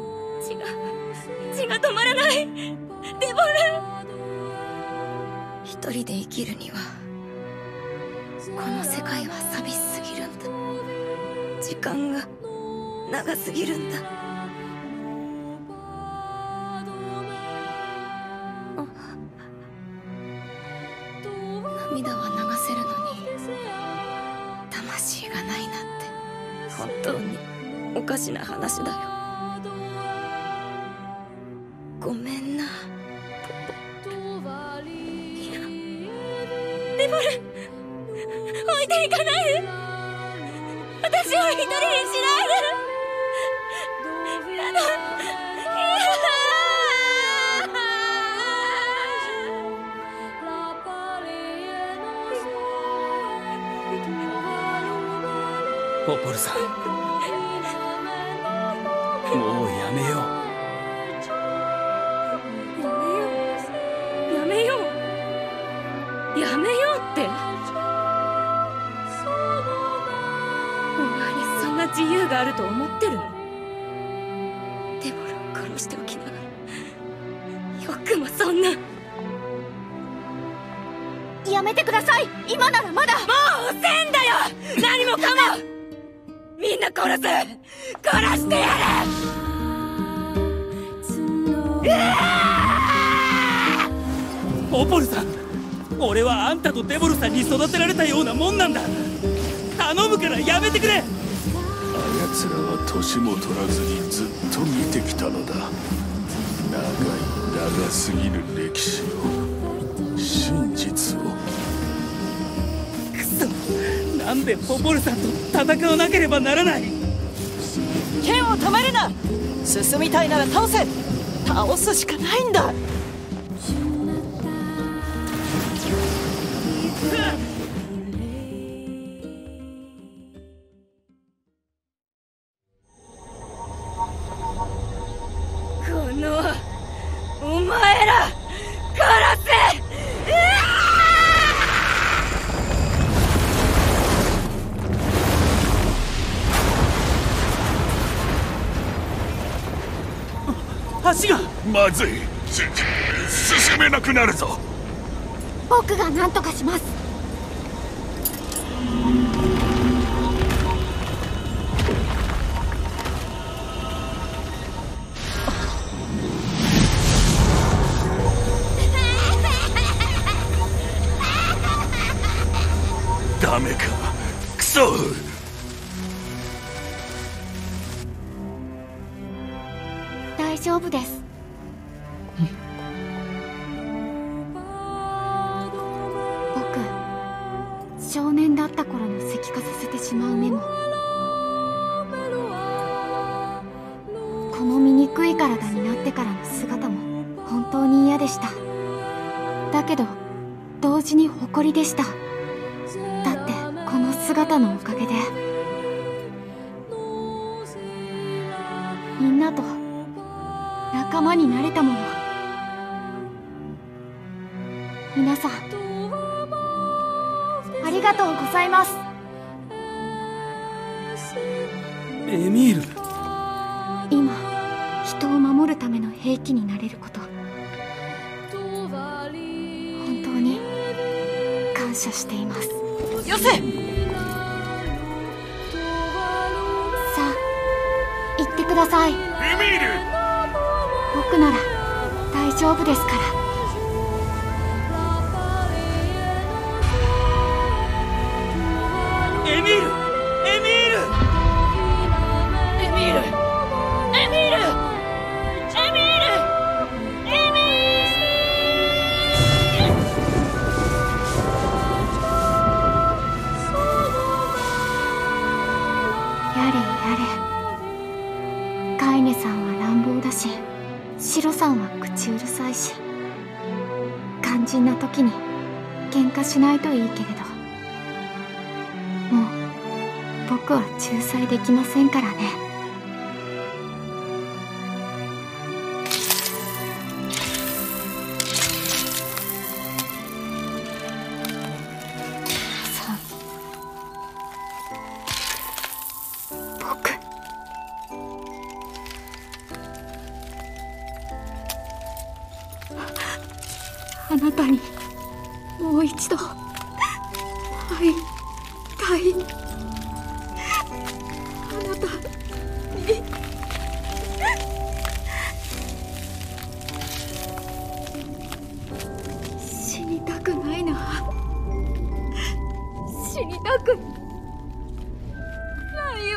血が止まらない。デボル、一人で生きるにはこの世界は寂しすぎるんだ。時間が長すぎるんだ。涙は流せるのに魂がないなんて本当におかしな話だよ。ごめんな、ポポ。いや、デボル、置いていかないで。私を一人にしないで。やだ。 ポポルさん、もうやめよう。 やめようって。お前にそんな自由があると思ってるの？デボルを殺しておきながらよくもそんな。 やめてください。今ならまだ。 もう遅えんだよ。何もかもみんな殺してやる。 ポポルさん、俺はあんたとデボルさんに育てられたようなもんなんだ。頼むからやめてくれ。 あやつらは年も取らずにずっと見てきたのだ。長すぎる歴史を、真実を。 くそ、なんでポポルさんと戦わなければならない。 剣を止めるな。進みたいなら倒せ。 倒すしかないんだ。 お前らカラス！ 橋がまずい。進めなくなるぞ。 僕が何とかします。 ダメか、クソ。 大丈夫です。僕、少年だった頃の石化させてしまうメモ、この醜い体になってからの姿も本当に嫌でした。だけど同時に誇りでした。だってこの姿のおかげでみんなと仲間になれたもの。皆さんありがとうございます。 エミール、 今人を守るための兵器になれること、本当に感謝しています。 よせ！ さあ行ってください。エミール、 僕なら大丈夫ですから。 エミール！エミール！エミール！エミール！エミール！エミール！ やれやれ。カイネさんは乱暴だし、シロさんは口うるさいし、肝心な時に喧嘩しないといいけれど、もう僕は仲裁できませんからね。あなたにもう一度会いたい。あなたに死にたくないな。死にたくないよ。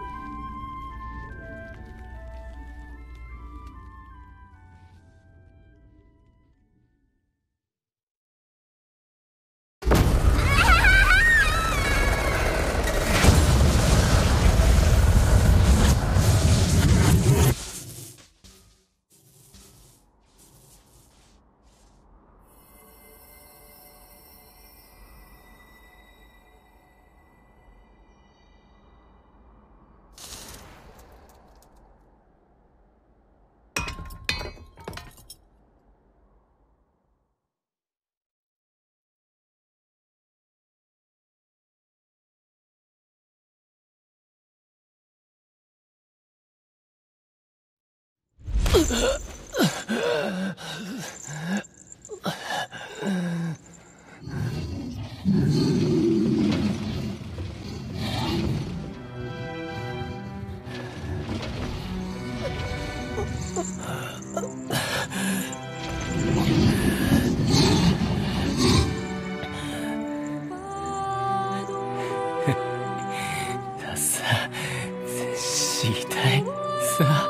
知りたいさ。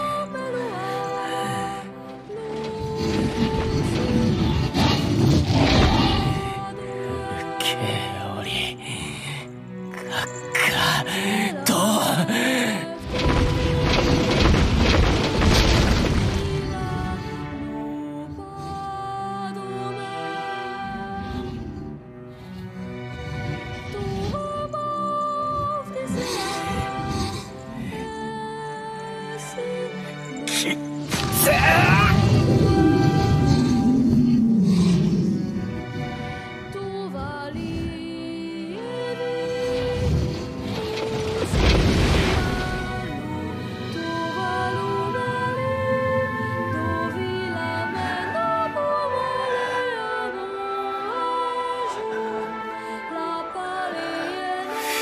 受けおりかかと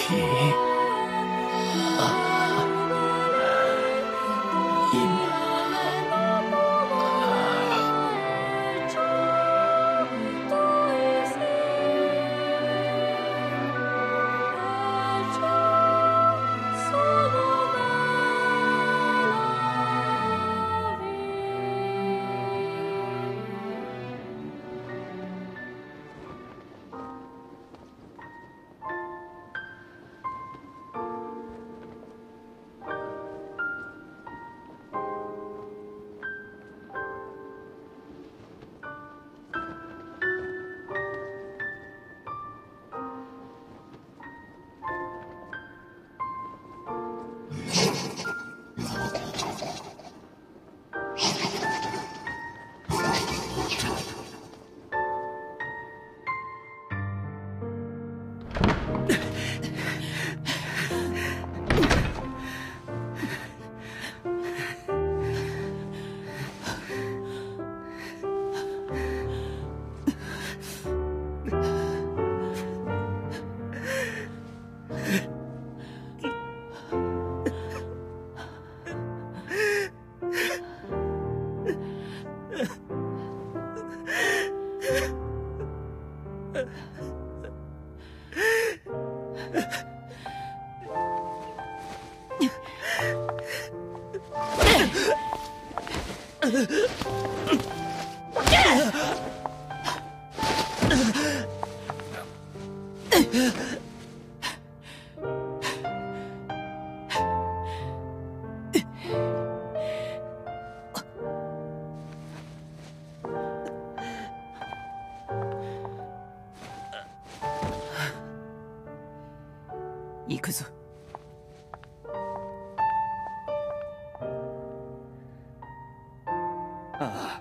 行くぞ。 ああ。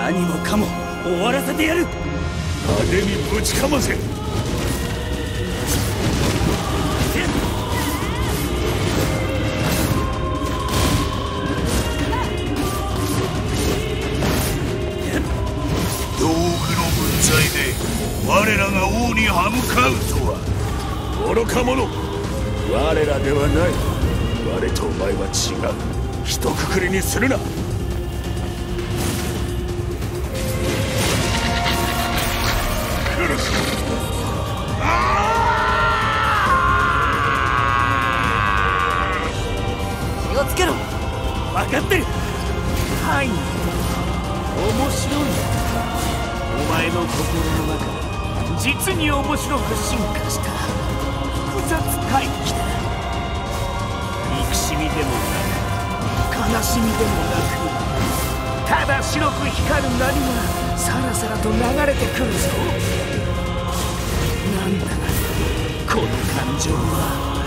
何もかも終わらせてやる。 派手にぶちかませ。 道具の分際で我らが王に歯向かうとは。 愚か者、我らではない。我とお前は違う。一括りにするな。 気をつけろ。分かってる。はい、面白い。お前の心の中、実に面白く進化した複雑怪奇だ。憎しみでもなく悲しみでもなく、ただ白く光る波がさらさらと流れてくるぞ。なんだこの感情は。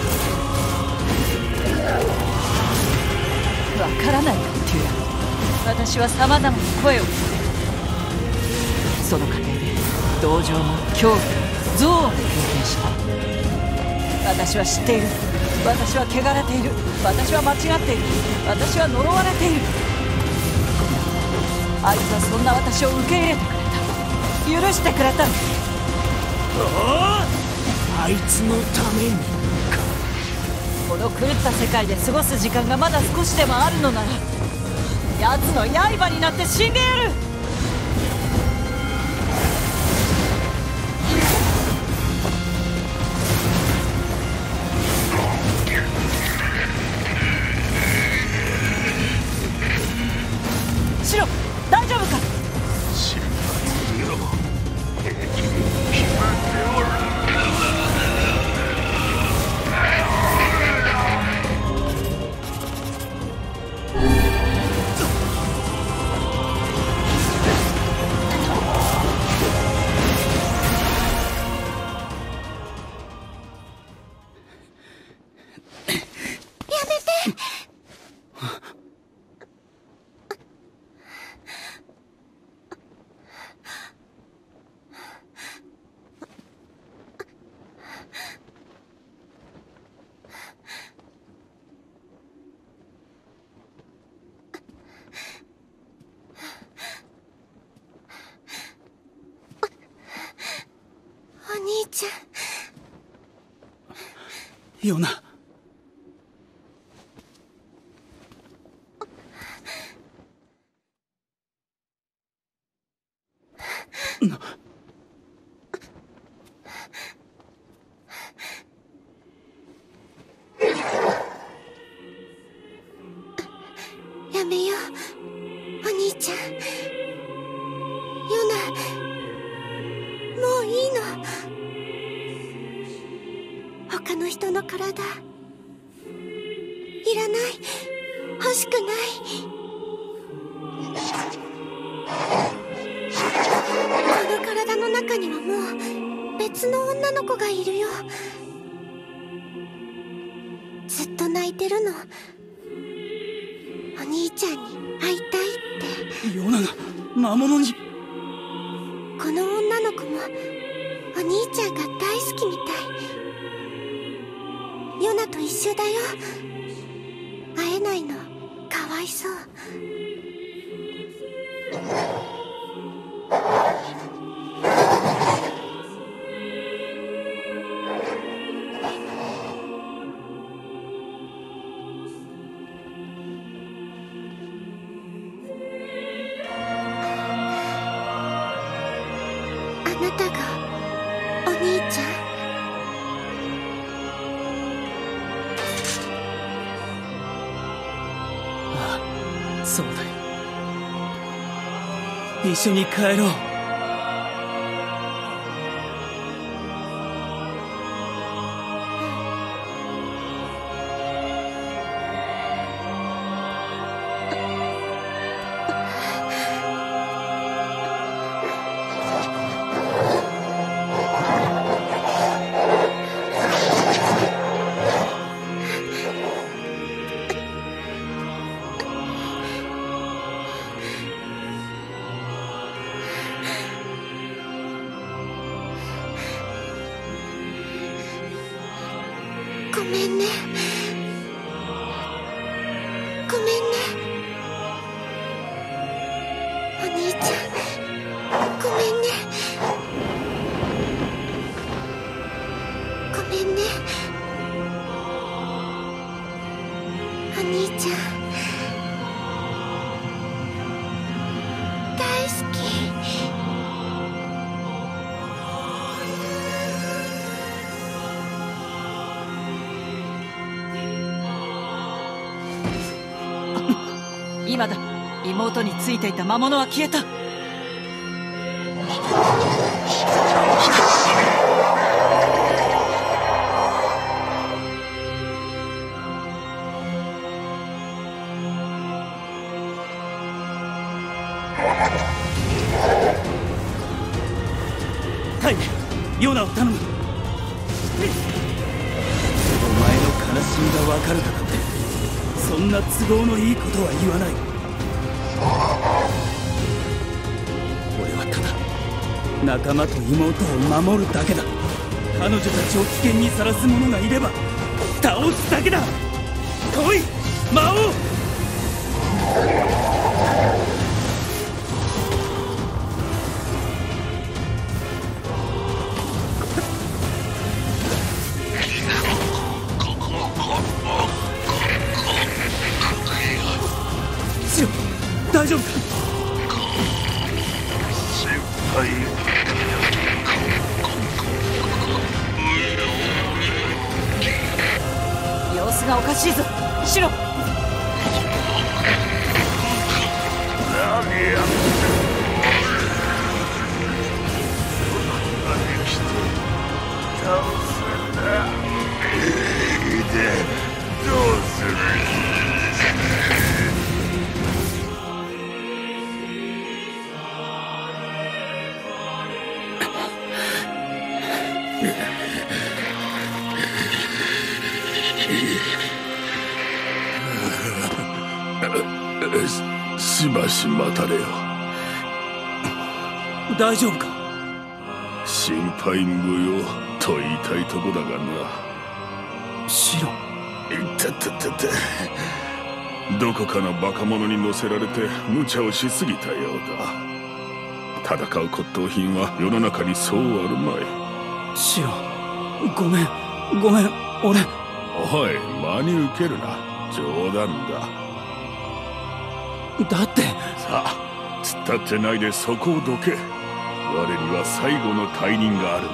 わからないかテュラ。私は様々な声を聞く。その過程で同情も恐怖も憎悪も経験した。私は知っている。私は汚れている。私は間違っている。私は呪われている。あいつはそんな私を受け入れてくれた。許してくれた。 あいつのためにか。 この狂った世界で過ごす時間がまだ少しでもあるのなら、奴の刃になって死んでやる。シロ、大丈夫か。 心配よ。決まっておる。 ヨナ。 やめよう、お兄ちゃん。ヨナ、もういいの。他の人の体いらない、欲しくない。この体の中にはもう別の女の子がいるよ。ずっと泣いてるの。お兄ちゃんに会いたいって。 ヨナが魔物に。 この女の子もお兄ちゃんが大好きみたい。ヨナと一緒だよ。会えないのかわいそう。あなたがお兄ちゃん？ そうだよ。一緒に帰ろう。 お兄ちゃん大好き。 今だ。妹についていた魔物は消えた。 タイム、ヨナを頼む。お前の悲しみが分かるだなんて、そんな都合のいいことは言わない。俺はただ仲間と妹を守るだけだ。彼女たちを危険にさらす者がいれば倒すだけだ。来い魔王。シロ、大丈夫か。 先輩、 様子がおかしいぞ、シロ。 何やってる。ができて倒すんだ。でどうする。しばし待たれよ。 大丈夫か。 心配無用と言いたいとこだがな。 シロ。 いったったったって、どこかのバカ者に乗せられて無茶をしすぎたようだ。戦う骨董品は世の中にそうあるまい。 シロ、ごめんごめん。俺。 おい、真に受けるな。冗談だ。 だってさあ、突っ立ってないでそこをどけ。我には最後の大任がある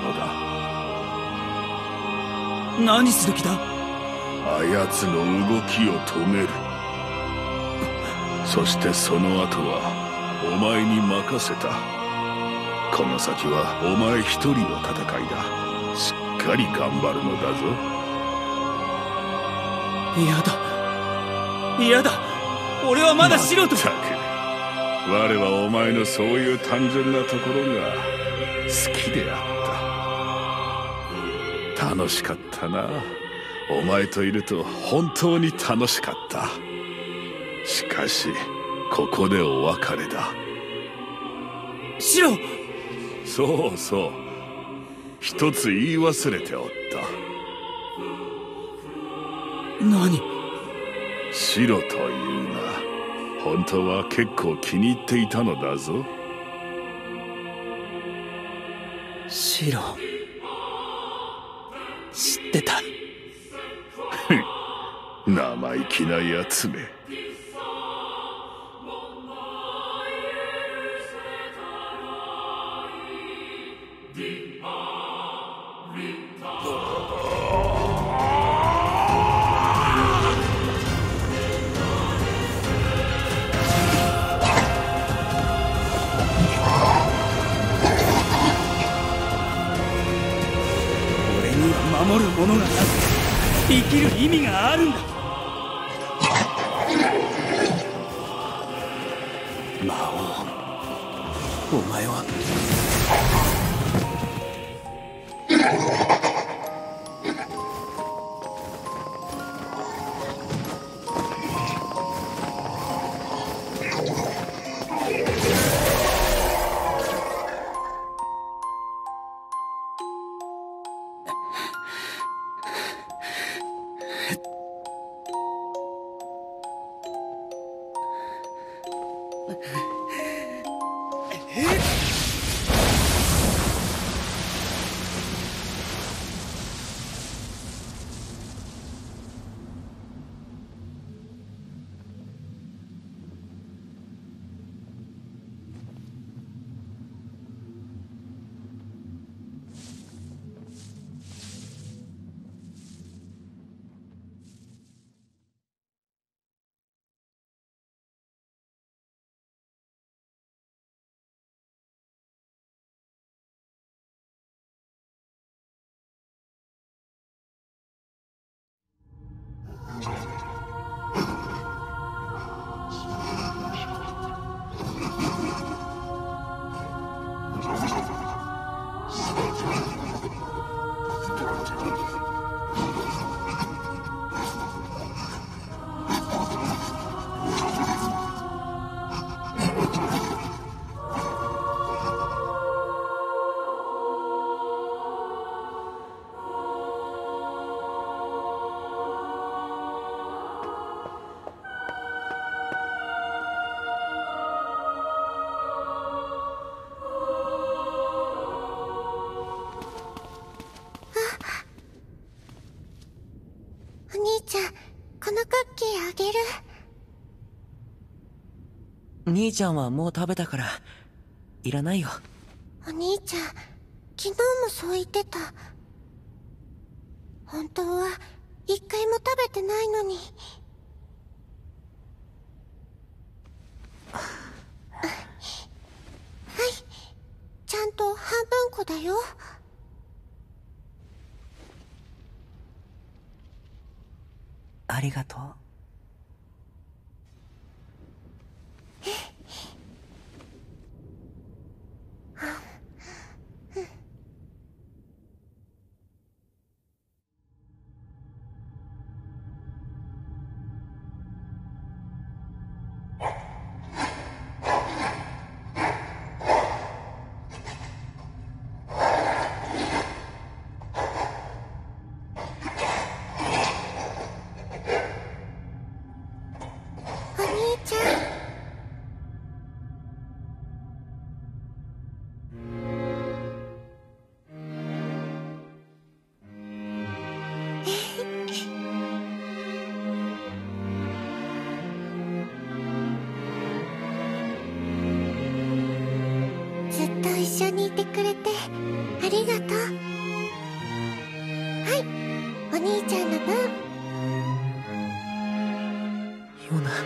のだ。 何する気だ。 あやつの動きを止める。そしてその後はお前に任せた。この先はお前一人の戦いだ。しっかり頑張るのだぞ。 嫌だ嫌だ。俺はまだ素人。 まったく、我はお前のそういう単純なところが好きであった。楽しかったな。お前といると本当に楽しかった。しかしここでお別れだ。 シロ。 そうそう、一つ言い忘れておった。 何。 シロというな。本当は結構気に入っていたのだぞ。 シロ、知ってた。 生意気なやつめ。 守るものがなく生きる意味があるんだ。魔王、お前はあげる。 兄ちゃんはもう食べたからいらないよ。 お兄ちゃん、昨日もそう言ってた。本当は一回も食べてないのに。はい、ちゃんと半分こだよ。 ありがとう。 一緒にいてくれてありがとう。はい、お兄ちゃんの分。 ヨナ。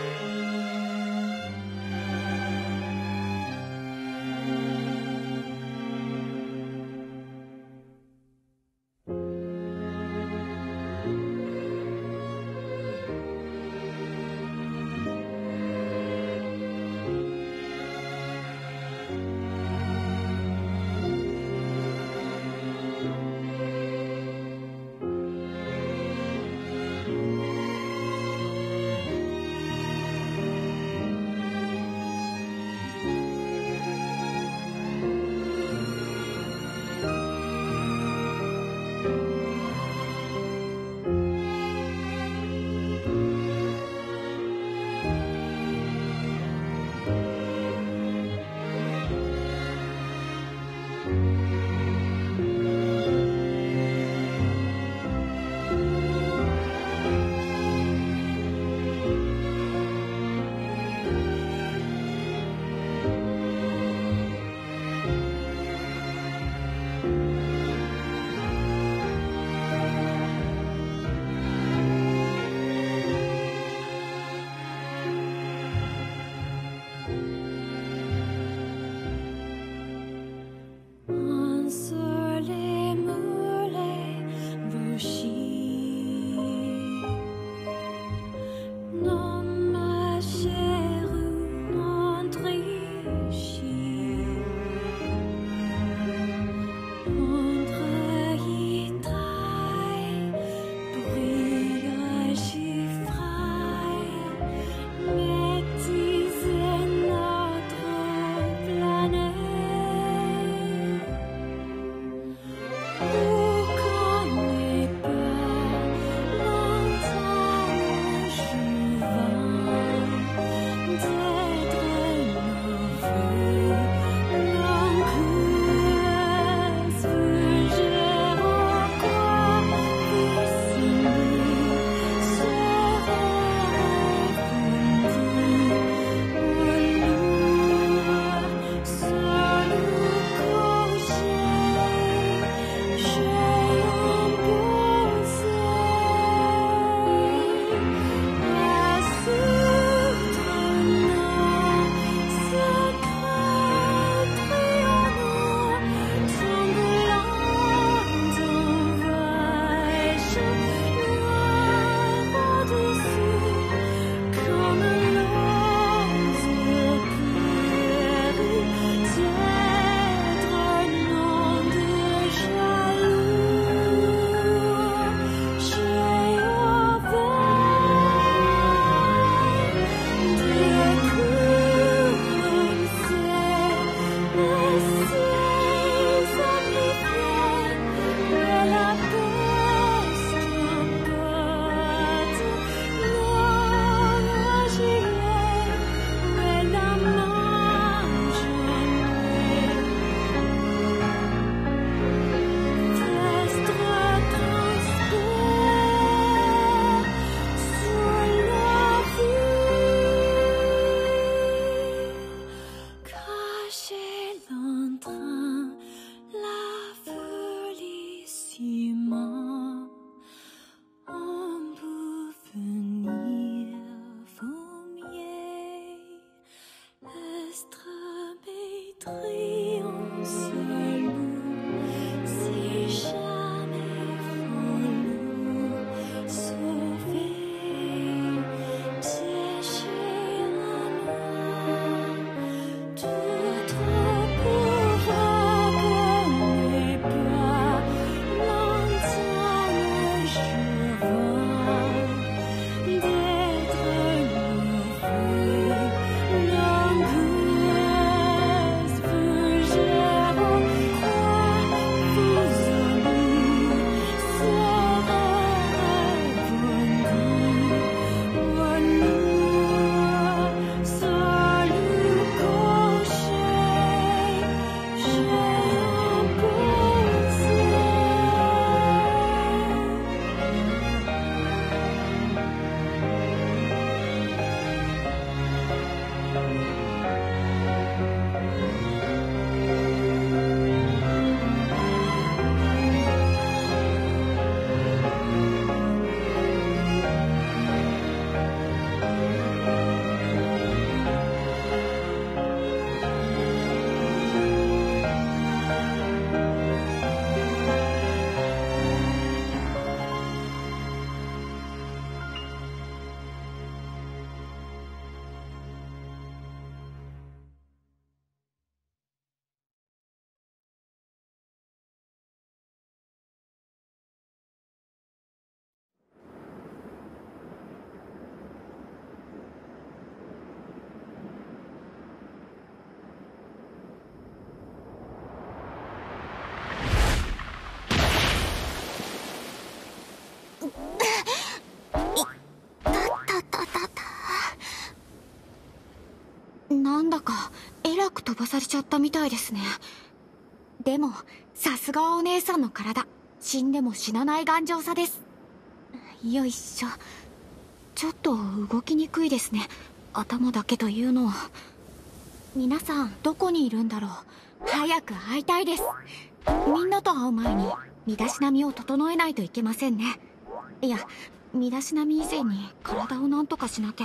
なんだかえらく飛ばされちゃったみたいですね。でもさすがはお姉さんの体、死んでも死なない頑丈さです。よいしょ。ちょっと動きにくいですね、頭だけというのは。皆さんどこにいるんだろう。早く会いたいです。みんなと会う前に身だしなみを整えないといけませんね。いや、身だしなみ以前に体をなんとかしなきゃ。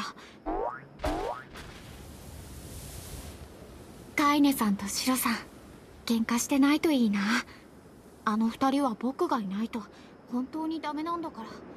カイネさんとシロさん、喧嘩してないといいな。あの二人は僕がいないと本当にダメなんだから。